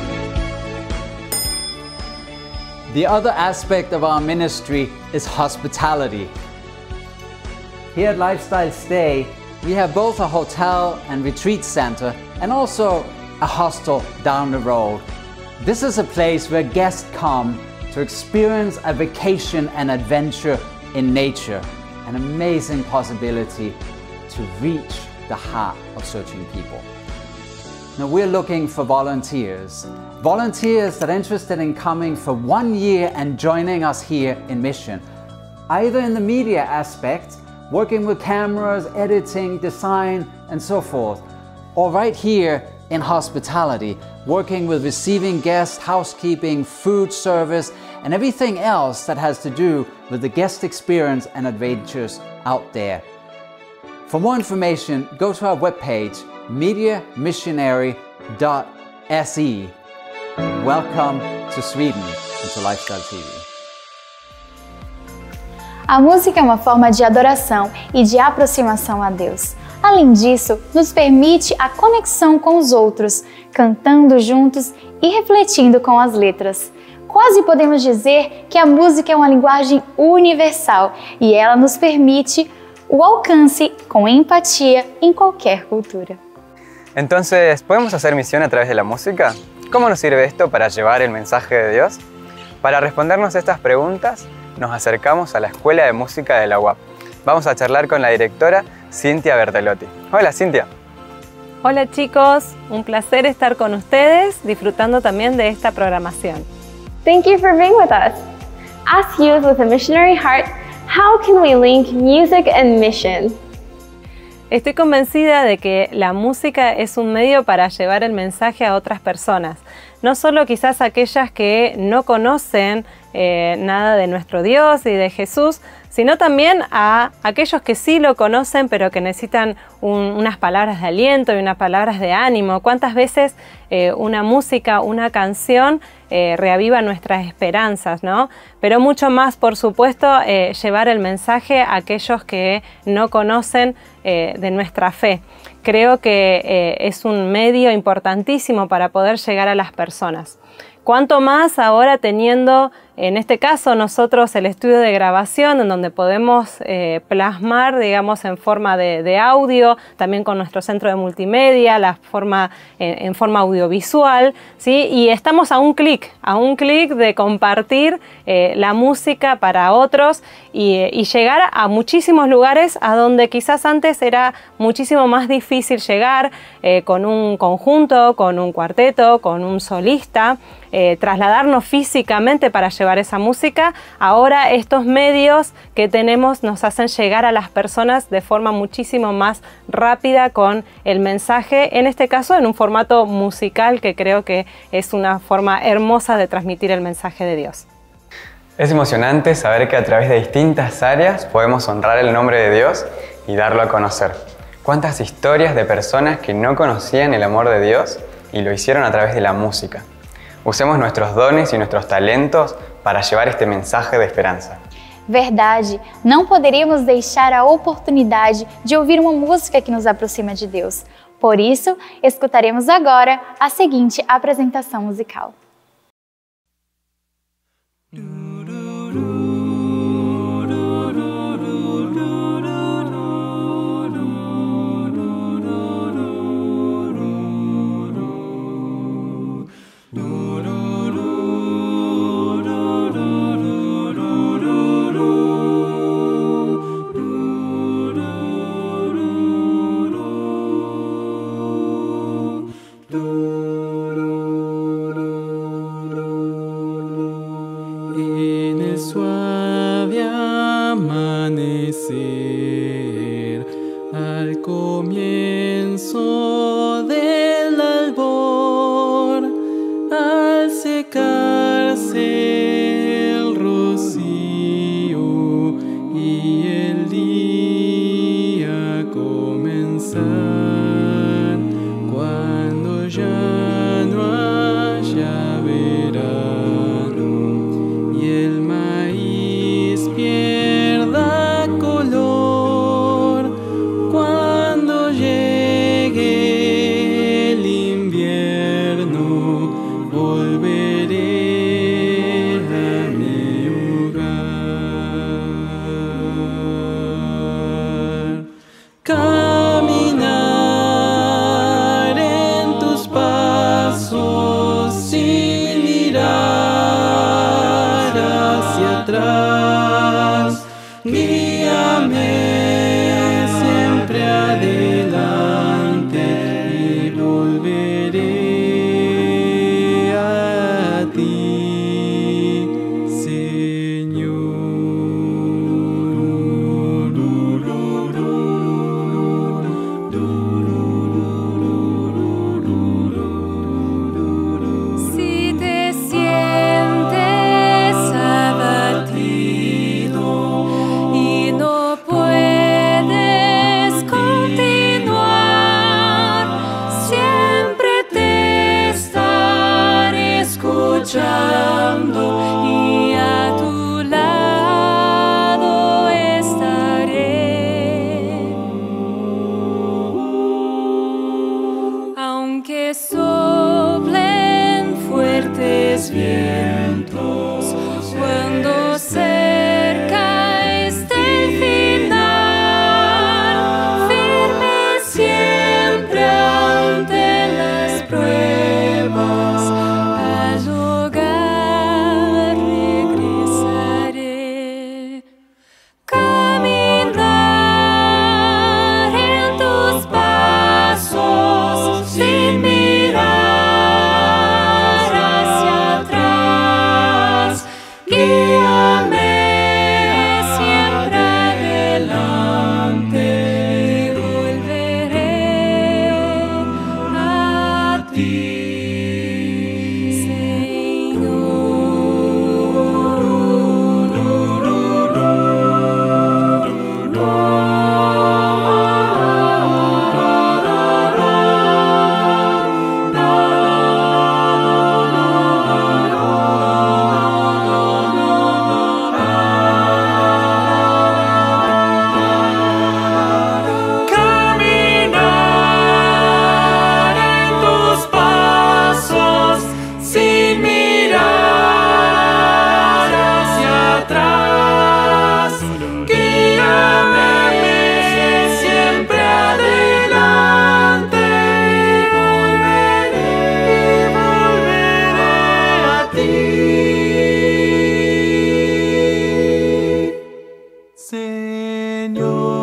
The other aspect of our ministry is hospitality. Here at Lifestyle Stay, we have both a hotel and retreat center and also a hostel down the road. This is a place where guests come to experience a vacation and adventure in nature, an amazing possibility to reach the heart of searching people. Now we're looking for volunteers. Volunteers that are interested in coming for one year and joining us here in Mission. Either in the media aspect, working with cameras, editing, design, and so forth. Or right here in hospitality, working with receiving guests, housekeeping, food service, and everything else that has to do with the guest experience and adventures out there. For more information, go to our webpage, media missionary dot s e. Welcome to Sweden and to Lifestyle T V. A música é uma forma de adoração e de aproximação a Deus. Além disso, nos permite a conexão com os outros, cantando juntos e refletindo com as letras. Quase podemos dizer que a música é uma linguagem universal e ela nos permite o alcance com empatia em qualquer cultura. Entonces, ¿podemos hacer misión a través de la música? ¿Cómo nos sirve esto para llevar el mensaje de Dios? Para respondernos estas preguntas, nos acercamos a la Escuela de Música de la U A P. Vamos a charlar con la directora Cintia Bertelotti. Hola, Cintia. Hola chicos, un placer estar con ustedes, disfrutando también de esta programación. Thank you for being with us. As youth with a missionary heart, how can we link music and mission? Estoy convencida de que la música es un medio para llevar el mensaje a otras personas. No solo quizás aquellas que no conocen eh, nada de nuestro Dios y de Jesús, sino también a aquellos que sí lo conocen pero que necesitan un, unas palabras de aliento y unas palabras de ánimo. ¿Cuántas veces eh, una música, una canción eh, reaviva nuestras esperanzas, ¿no? Pero mucho más, por supuesto, eh, llevar el mensaje a aquellos que no conocen eh, de nuestra fe. Creo que eh, es un medio importantísimo para poder llegar a las personas. Cuanto más ahora teniendo, en este caso nosotros, el estudio de grabación en donde podemos eh, plasmar, digamos, en forma de, de audio, también con nuestro centro de multimedia, la forma, en, en forma audiovisual, ¿sí? Y estamos a un clic, a un clic de compartir eh, la música para otros y, y llegar a muchísimos lugares a donde quizás antes era muchísimo más difícil llegar eh, con un conjunto, con un cuarteto, con un solista. Eh, trasladarnos físicamente para llevar esa música. Ahora estos medios que tenemos nos hacen llegar a las personas de forma muchísimo más rápida con el mensaje, en este caso en un formato musical que creo que es una forma hermosa de transmitir el mensaje de Dios. Es emocionante saber que a través de distintas áreas podemos honrar el nombre de Dios y darlo a conocer. ¿Cuántas historias de personas que no conocían el amor de Dios y lo hicieron a través de la música? Usemos nuestros dones e nuestros talentos para llevar este mensaje de esperança. Verdade, não poderíamos deixar a oportunidade de ouvir uma música que nos aproxima de Deus. Por isso, escutaremos agora a seguinte apresentação musical. guíame siempre adelante y volveré a ti, Señor. Si te sientes abatido y no puedes continuar, siempre te estaré escuchando y a tu lado estaré. Aunque soplen fuertes vientos, cuando cerca esté el final, firme siempre ante las pruebas, al hogar regresaré. Caminar en tus pasos sin mirar hacia atrás, guíame siempre adelante y volveré a ti, Caminar en tus pasos sin mirar hacia atrás, guíame siempre adelante y volveré, volveré a ti, Señor.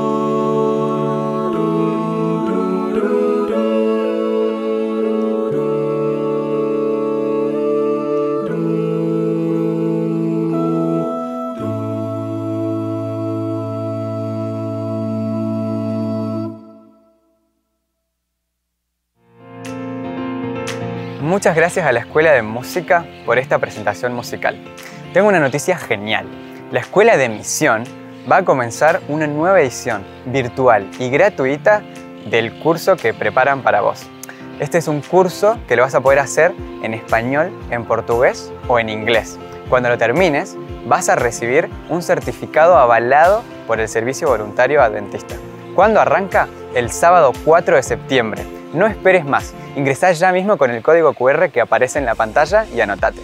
Muchas gracias a la Escuela de Música por esta presentación musical. Tengo una noticia genial. La Escuela de Misión va a comenzar una nueva edición virtual y gratuita del curso que preparan para vos. Este es un curso que lo vas a poder hacer en español, en portugués o en inglés. Cuando lo termines, vas a recibir un certificado avalado por el Servicio Voluntario Adventista. ¿Cuándo arranca? El sábado cuatro de septiembre. No esperes más. Ingresá ya mismo con el código cu erre que aparece en la pantalla y anotate.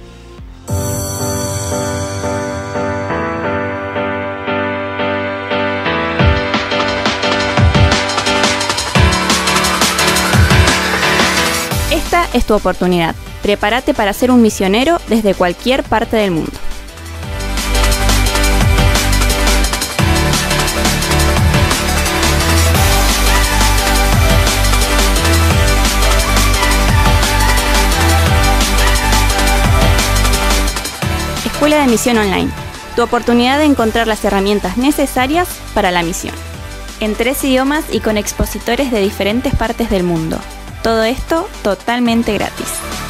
Esta es tu oportunidad. Prepárate para ser un misionero desde cualquier parte del mundo. Escuela de Misión Online, tu oportunidad de encontrar las herramientas necesarias para la misión. En tres idiomas y con expositores de diferentes partes del mundo. Todo esto totalmente gratis.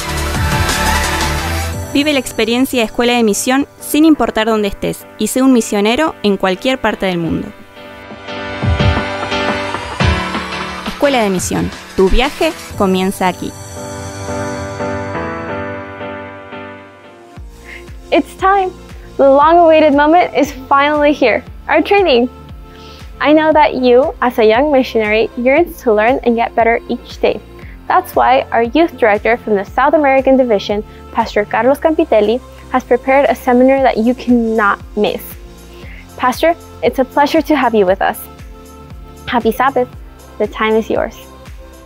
Vive la experiencia de Escuela de Misión sin importar dónde estés y sé un misionero en cualquier parte del mundo. Escuela de Misión, tu viaje comienza aquí. It's time! The long-awaited moment is finally here, our training. I know that you, as a young missionary, yearns to learn and get better each day. That's why our youth director from the South American Division, Pastor Carlos Campitelli, has prepared a seminar that you cannot miss. Pastor, it's a pleasure to have you with us. Happy Sabbath. The time is yours.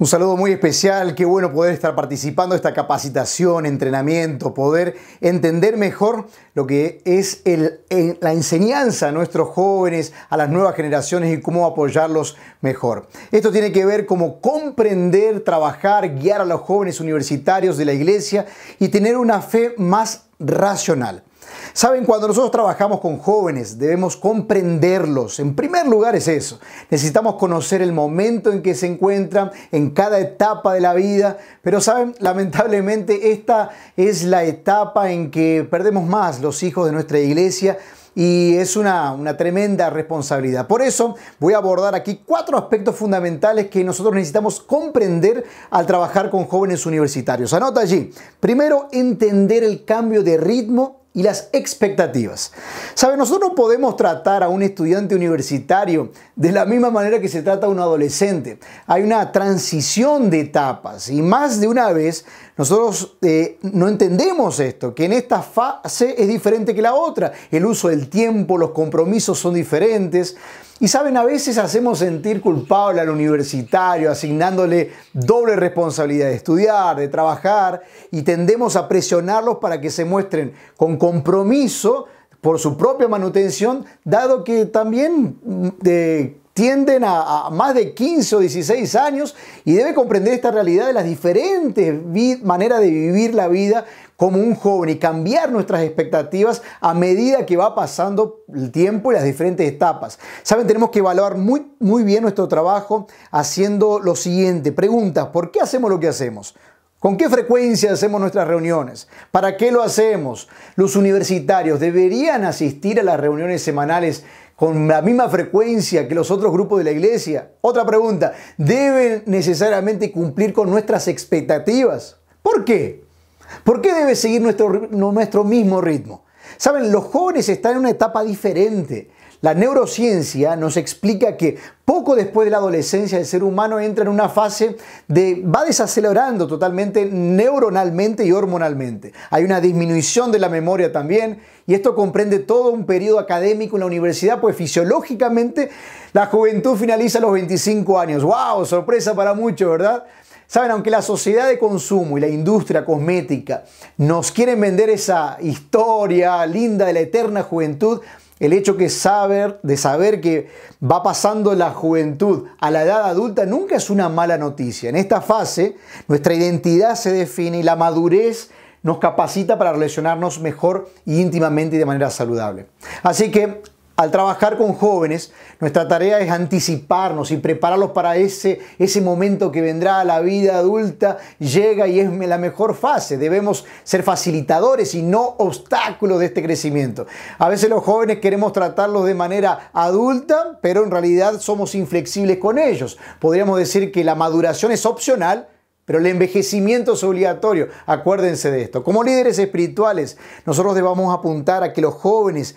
Un saludo muy especial, qué bueno poder estar participando de esta capacitación, entrenamiento, poder entender mejor lo que es el, el, la enseñanza a nuestros jóvenes, a las nuevas generaciones y cómo apoyarlos mejor. Esto tiene que ver cómo comprender, trabajar, guiar a los jóvenes universitarios de la iglesia y tener una fe más racional. Saben, cuando nosotros trabajamos con jóvenes debemos comprenderlos. En primer lugar es eso. Necesitamos conocer el momento en que se encuentran en cada etapa de la vida. Pero saben, lamentablemente esta es la etapa en que perdemos más los hijos de nuestra iglesia. Y es una, una tremenda responsabilidad. Por eso voy a abordar aquí cuatro aspectos fundamentales que nosotros necesitamos comprender al trabajar con jóvenes universitarios. Anota allí. Primero, entender el cambio de ritmo y las expectativas. ¿Saben? Nosotros no podemos tratar a un estudiante universitario de la misma manera que se trata a un adolescente. Hay una transición de etapas y más de una vez nosotros eh, no entendemos esto, que en esta fase es diferente que la otra. El uso del tiempo, los compromisos son diferentes. Y saben, a veces hacemos sentir culpable al universitario, asignándole doble responsabilidad de estudiar, de trabajar, y tendemos a presionarlos para que se muestren con compromiso por su propia manutención, dado que también de, tienden a, a más de quince o dieciséis años y debe comprender esta realidad de las diferentes maneras de vivir la vida como un joven y cambiar nuestras expectativas a medida que va pasando el tiempo y las diferentes etapas. Saben, tenemos que evaluar muy, muy bien nuestro trabajo haciendo lo siguiente. Preguntas: ¿por qué hacemos lo que hacemos? ¿Con qué frecuencia hacemos nuestras reuniones? ¿Para qué lo hacemos? Los universitarios deberían asistir a las reuniones semanales con la misma frecuencia que los otros grupos de la iglesia. Otra pregunta: ¿deben necesariamente cumplir con nuestras expectativas? ¿Por qué? ¿Por qué debe seguir nuestro, nuestro mismo ritmo? Saben, los jóvenes están en una etapa diferente. La neurociencia nos explica que poco después de la adolescencia el ser humano entra en una fase de va desacelerando totalmente neuronalmente y hormonalmente. Hay una disminución de la memoria también y esto comprende todo un periodo académico en la universidad, pues fisiológicamente la juventud finaliza a los veinticinco años. ¡Wow! Sorpresa para muchos, ¿verdad? Saben, aunque la sociedad de consumo y la industria cosmética nos quieren vender esa historia linda de la eterna juventud, el hecho que saber, de saber que va pasando la juventud a la edad adulta nunca es una mala noticia. En esta fase, nuestra identidad se define y la madurez nos capacita para relacionarnos mejor e íntimamente y de manera saludable. Así que, al trabajar con jóvenes, nuestra tarea es anticiparnos y prepararlos para ese, ese momento que vendrá. La vida adulta llega y es la mejor fase. Debemos ser facilitadores y no obstáculos de este crecimiento. A veces los jóvenes queremos tratarlos de manera adulta, pero en realidad somos inflexibles con ellos. Podríamos decir que la maduración es opcional, pero el envejecimiento es obligatorio. Acuérdense de esto. Como líderes espirituales, nosotros debemos apuntar a que los jóvenes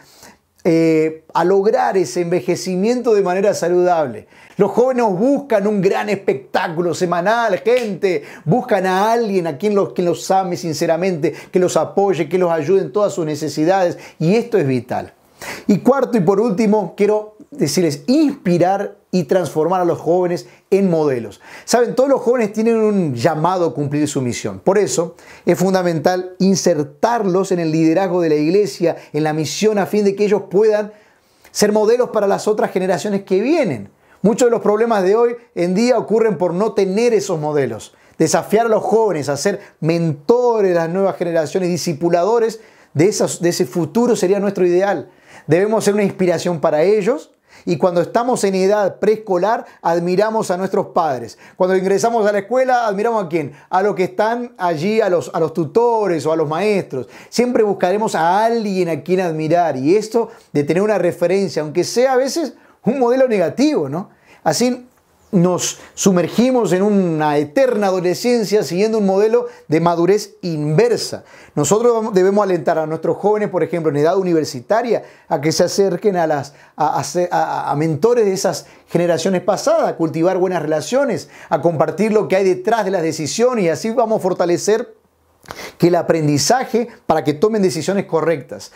Eh, a lograr ese envejecimiento de manera saludable. Los jóvenes buscan un gran espectáculo semanal, gente, buscan a alguien a quien los, quien los ame sinceramente, que los apoye, que los ayude en todas sus necesidades, y esto es vital. Y cuarto y por último, quiero decirles, inspirar y transformar a los jóvenes en modelos. Saben, todos los jóvenes tienen un llamado a cumplir su misión. Por eso es fundamental insertarlos en el liderazgo de la iglesia, en la misión, a fin de que ellos puedan ser modelos para las otras generaciones que vienen. Muchos de los problemas de hoy en día ocurren por no tener esos modelos. Desafiar a los jóvenes a ser mentores de las nuevas generaciones, discipuladores de, esas, de ese futuro sería nuestro ideal. Debemos ser una inspiración para ellos. Y cuando estamos en edad preescolar, admiramos a nuestros padres. Cuando ingresamos a la escuela, ¿admiramos a quién? A los que están allí, a los, a los tutores o a los maestros. Siempre buscaremos a alguien a quien admirar. Y esto de tener una referencia, aunque sea a veces un modelo negativo, ¿no? Así nos sumergimos en una eterna adolescencia siguiendo un modelo de madurez inversa. Nosotros debemos alentar a nuestros jóvenes, por ejemplo, en edad universitaria, a que se acerquen a, las, a, a, a mentores de esas generaciones pasadas, a cultivar buenas relaciones, a compartir lo que hay detrás de las decisiones, y así vamos a fortalecer que el aprendizaje para que tomen decisiones correctas.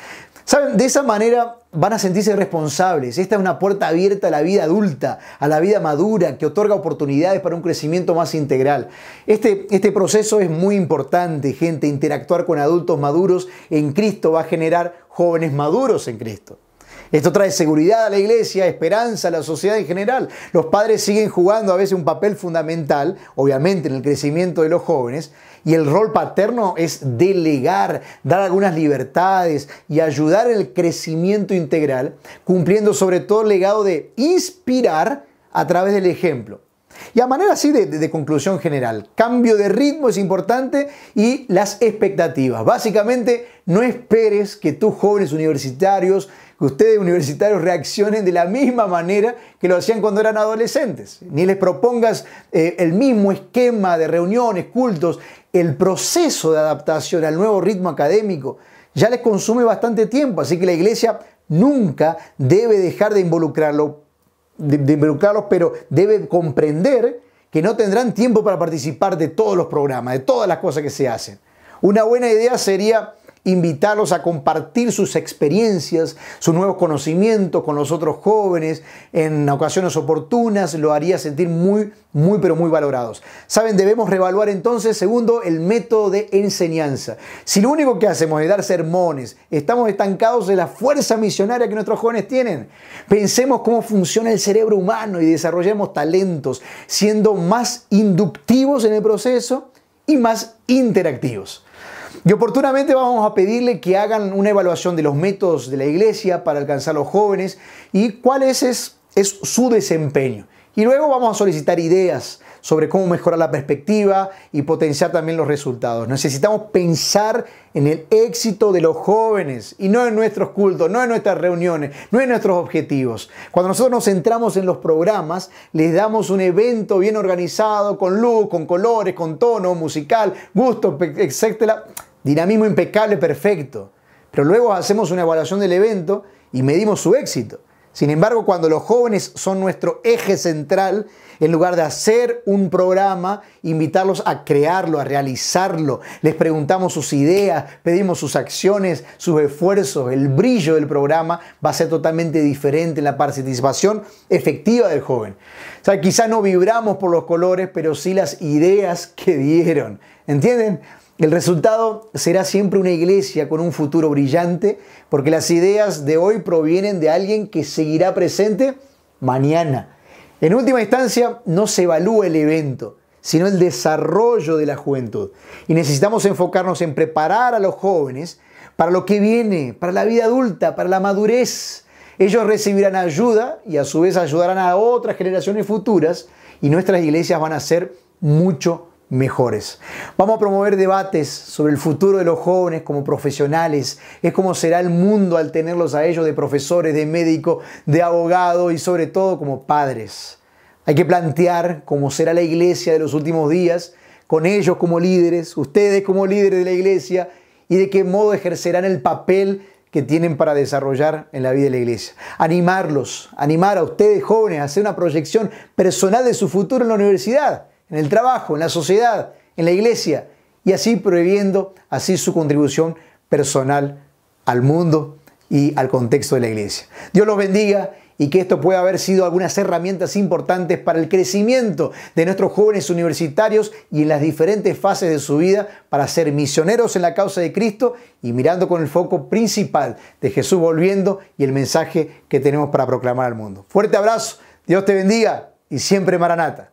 ¿Saben? De esa manera van a sentirse responsables. Esta es una puerta abierta a la vida adulta, a la vida madura, que otorga oportunidades para un crecimiento más integral. Este, este proceso es muy importante, gente. Interactuar con adultos maduros en Cristo va a generar jóvenes maduros en Cristo. Esto trae seguridad a la iglesia, esperanza a la sociedad en general. Los padres siguen jugando a veces un papel fundamental, obviamente, en el crecimiento de los jóvenes, y el rol paterno es delegar, dar algunas libertades y ayudar en el crecimiento integral, cumpliendo sobre todo el legado de inspirar a través del ejemplo. Y a manera así de, de, de conclusión general, cambio de ritmo es importante y las expectativas. Básicamente, no esperes que tus jóvenes universitarios, que ustedes universitarios reaccionen de la misma manera que lo hacían cuando eran adolescentes. Ni les propongas eh, el mismo esquema de reuniones, cultos. El proceso de adaptación al nuevo ritmo académico ya les consume bastante tiempo, así que la iglesia nunca debe dejar de involucrarlo, de, de involucrarlos, pero debe comprender que no tendrán tiempo para participar de todos los programas, de todas las cosas que se hacen. Una buena idea sería invitarlos a compartir sus experiencias, sus nuevos conocimientos con los otros jóvenes en ocasiones oportunas. Lo haría sentir muy, muy, pero muy valorados. Saben, debemos reevaluar entonces, segundo, el método de enseñanza. Si lo único que hacemos es dar sermones, estamos estancados en la fuerza misionaria que nuestros jóvenes tienen. Pensemos cómo funciona el cerebro humano y desarrollemos talentos, siendo más inductivos en el proceso y más interactivos. Y oportunamente vamos a pedirle que hagan una evaluación de los métodos de la iglesia para alcanzar a los jóvenes y cuál es, es, es su desempeño. Y luego vamos a solicitar ideas sobre cómo mejorar la perspectiva y potenciar también los resultados. Necesitamos pensar en el éxito de los jóvenes y no en nuestros cultos, no en nuestras reuniones, no en nuestros objetivos. Cuando nosotros nos centramos en los programas, les damos un evento bien organizado, con luz, con colores, con tono musical, gusto, etcétera. Dinamismo impecable, perfecto. Pero luego hacemos una evaluación del evento y medimos su éxito. Sin embargo, cuando los jóvenes son nuestro eje central, en lugar de hacer un programa, invitarlos a crearlo, a realizarlo, les preguntamos sus ideas, pedimos sus acciones, sus esfuerzos, el brillo del programa va a ser totalmente diferente en la participación efectiva del joven. O sea, quizás no vibramos por los colores, pero sí las ideas que dieron. ¿Entienden? El resultado será siempre una iglesia con un futuro brillante, porque las ideas de hoy provienen de alguien que seguirá presente mañana. En última instancia, no se evalúa el evento, sino el desarrollo de la juventud. Y necesitamos enfocarnos en preparar a los jóvenes para lo que viene, para la vida adulta, para la madurez. Ellos recibirán ayuda y a su vez ayudarán a otras generaciones futuras y nuestras iglesias van a ser mucho mejores. Vamos a promover debates sobre el futuro de los jóvenes como profesionales. Es como será el mundo al tenerlos a ellos de profesores, de médicos, de abogados y sobre todo como padres. Hay que plantear cómo será la iglesia de los últimos días, con ellos como líderes, ustedes como líderes de la iglesia y de qué modo ejercerán el papel que tienen para desarrollar en la vida de la iglesia. Animarlos, animar a ustedes jóvenes a hacer una proyección personal de su futuro en la universidad, en el trabajo, en la sociedad, en la iglesia, y así previendo así su contribución personal al mundo y al contexto de la iglesia. Dios los bendiga y que esto pueda haber sido algunas herramientas importantes para el crecimiento de nuestros jóvenes universitarios y en las diferentes fases de su vida para ser misioneros en la causa de Cristo y mirando con el foco principal de Jesús volviendo y el mensaje que tenemos para proclamar al mundo. Fuerte abrazo, Dios te bendiga y siempre Maranata.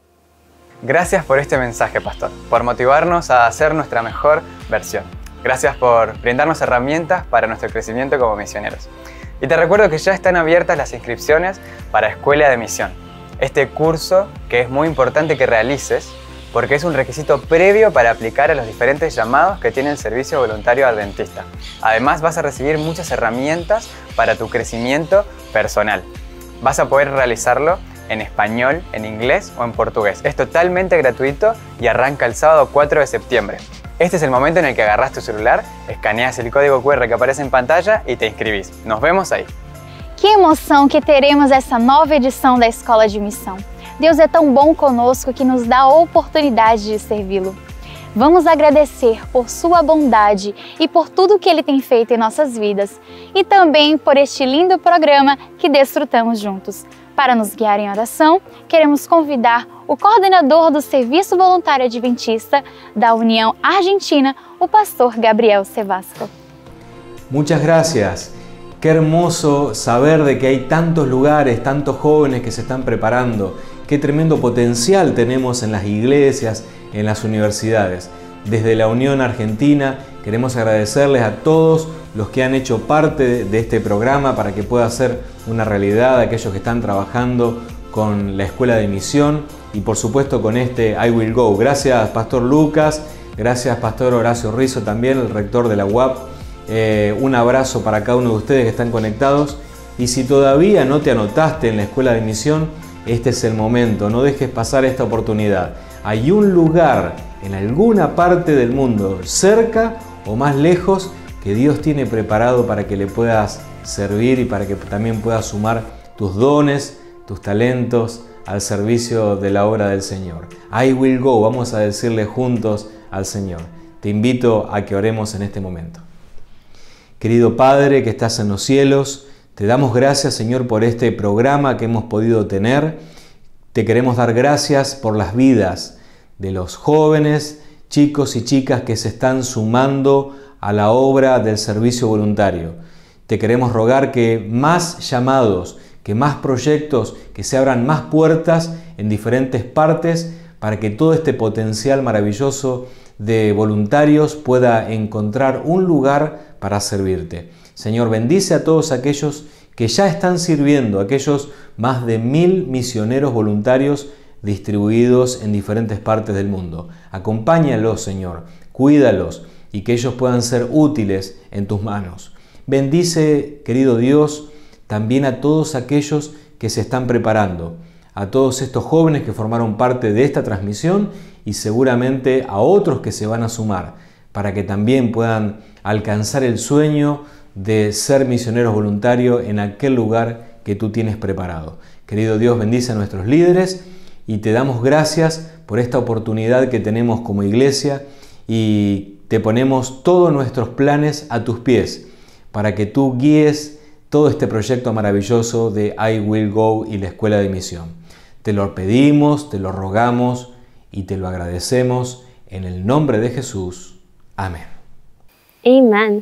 Gracias por este mensaje, pastor, por motivarnos a hacer nuestra mejor versión. Gracias por brindarnos herramientas para nuestro crecimiento como misioneros. Y te recuerdo que ya están abiertas las inscripciones para Escuela de Misión. Este curso que es muy importante que realices porque es un requisito previo para aplicar a los diferentes llamados que tiene el Servicio Voluntario Adventista. Además, vas a recibir muchas herramientas para tu crecimiento personal. Vas a poder realizarlo en español, en inglés o en portugués. Es totalmente gratuito y arranca el sábado cuatro de septiembre. Este es el momento en el que agarrás tu celular, escaneas el código cu erre que aparece en pantalla y te inscribís. Nos vemos ahí. Que emoção que teremos essa nova edição da Escola de Missão. Deus é tão bom conosco que nos dá a oportunidade de servi-lo. Vamos agradecer por sua bondade e por tudo que Ele tem feito em nossas vidas e também por este lindo programa que desfrutamos juntos. Para nos guiar em oração, queremos convidar o coordenador do Serviço Voluntário Adventista da União Argentina, o pastor Gabriel Sevasco. Muchas gracias. Qué hermoso saber de que hay tantos lugares, tantos jóvenes que se están preparando. Qué tremendo potencial tenemos en las iglesias, en las universidades. Desde la Unión Argentina queremos agradecerles a todos los que han hecho parte de este programa para que pueda ser una realidad, aquellos que están trabajando con la Escuela de Misión y por supuesto con este I Will Go. Gracias Pastor Lucas, gracias Pastor Horacio Rizzo también, el rector de la U A P. Eh, un abrazo para cada uno de ustedes que están conectados y si todavía no te anotaste en la Escuela de Misión, este es el momento, no dejes pasar esta oportunidad. Hay un lugar en alguna parte del mundo, cerca o más lejos, que Dios tiene preparado para que le puedas servir y para que también puedas sumar tus dones, tus talentos al servicio de la obra del Señor. I will go, vamos a decirle juntos al Señor. Te invito a que oremos en este momento. Querido Padre que estás en los cielos, te damos gracias, Señor, por este programa que hemos podido tener. Te queremos dar gracias por las vidas de los jóvenes, chicos y chicas que se están sumando a la obra del servicio voluntario. Te queremos rogar que más llamados, que más proyectos, que se abran más puertas en diferentes partes para que todo este potencial maravilloso de voluntarios pueda encontrar un lugar para servirte. Señor, bendice a todos aquellos que ya están sirviendo, aquellos más de mil misioneros voluntarios distribuidos en diferentes partes del mundo. Acompáñalos, Señor, cuídalos y que ellos puedan ser útiles en tus manos. Bendice, querido Dios, también a todos aquellos que se están preparando, a todos estos jóvenes que formaron parte de esta transmisión y seguramente a otros que se van a sumar para que también puedan alcanzar el sueño de ser misioneros voluntarios en aquel lugar que tú tienes preparado. Querido Dios, bendice a nuestros líderes y te damos gracias por esta oportunidad que tenemos como iglesia y te ponemos todos nuestros planes a tus pies para que tú guíes todo este proyecto maravilloso de I Will Go y la Escuela de Misión. Te lo pedimos, te lo rogamos y te lo agradecemos en el nombre de Jesús. Amén. Amen.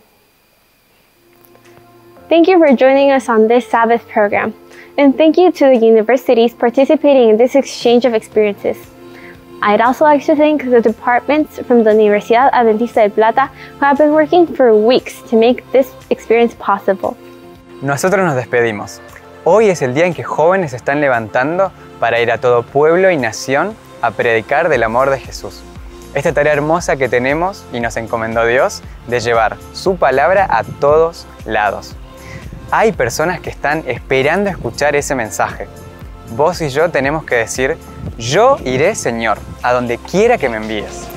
Thank you for joining us on this Sabbath program, and thank you to the universities participating in this exchange of experiences. I'd also like to thank the departments from the Universidad Adventista del Plata who have been working for weeks to make this experience possible. Nosotros nos despedimos. Hoy es el día en que jóvenes se están levantando para ir a todo pueblo y nación a predicar del amor de Jesús. Esta tarea hermosa que tenemos y nos encomendó Dios de llevar su palabra a todos lados. Hay personas que están esperando escuchar ese mensaje. Vos y yo tenemos que decir, yo iré, Señor, a donde quiera que me envíes.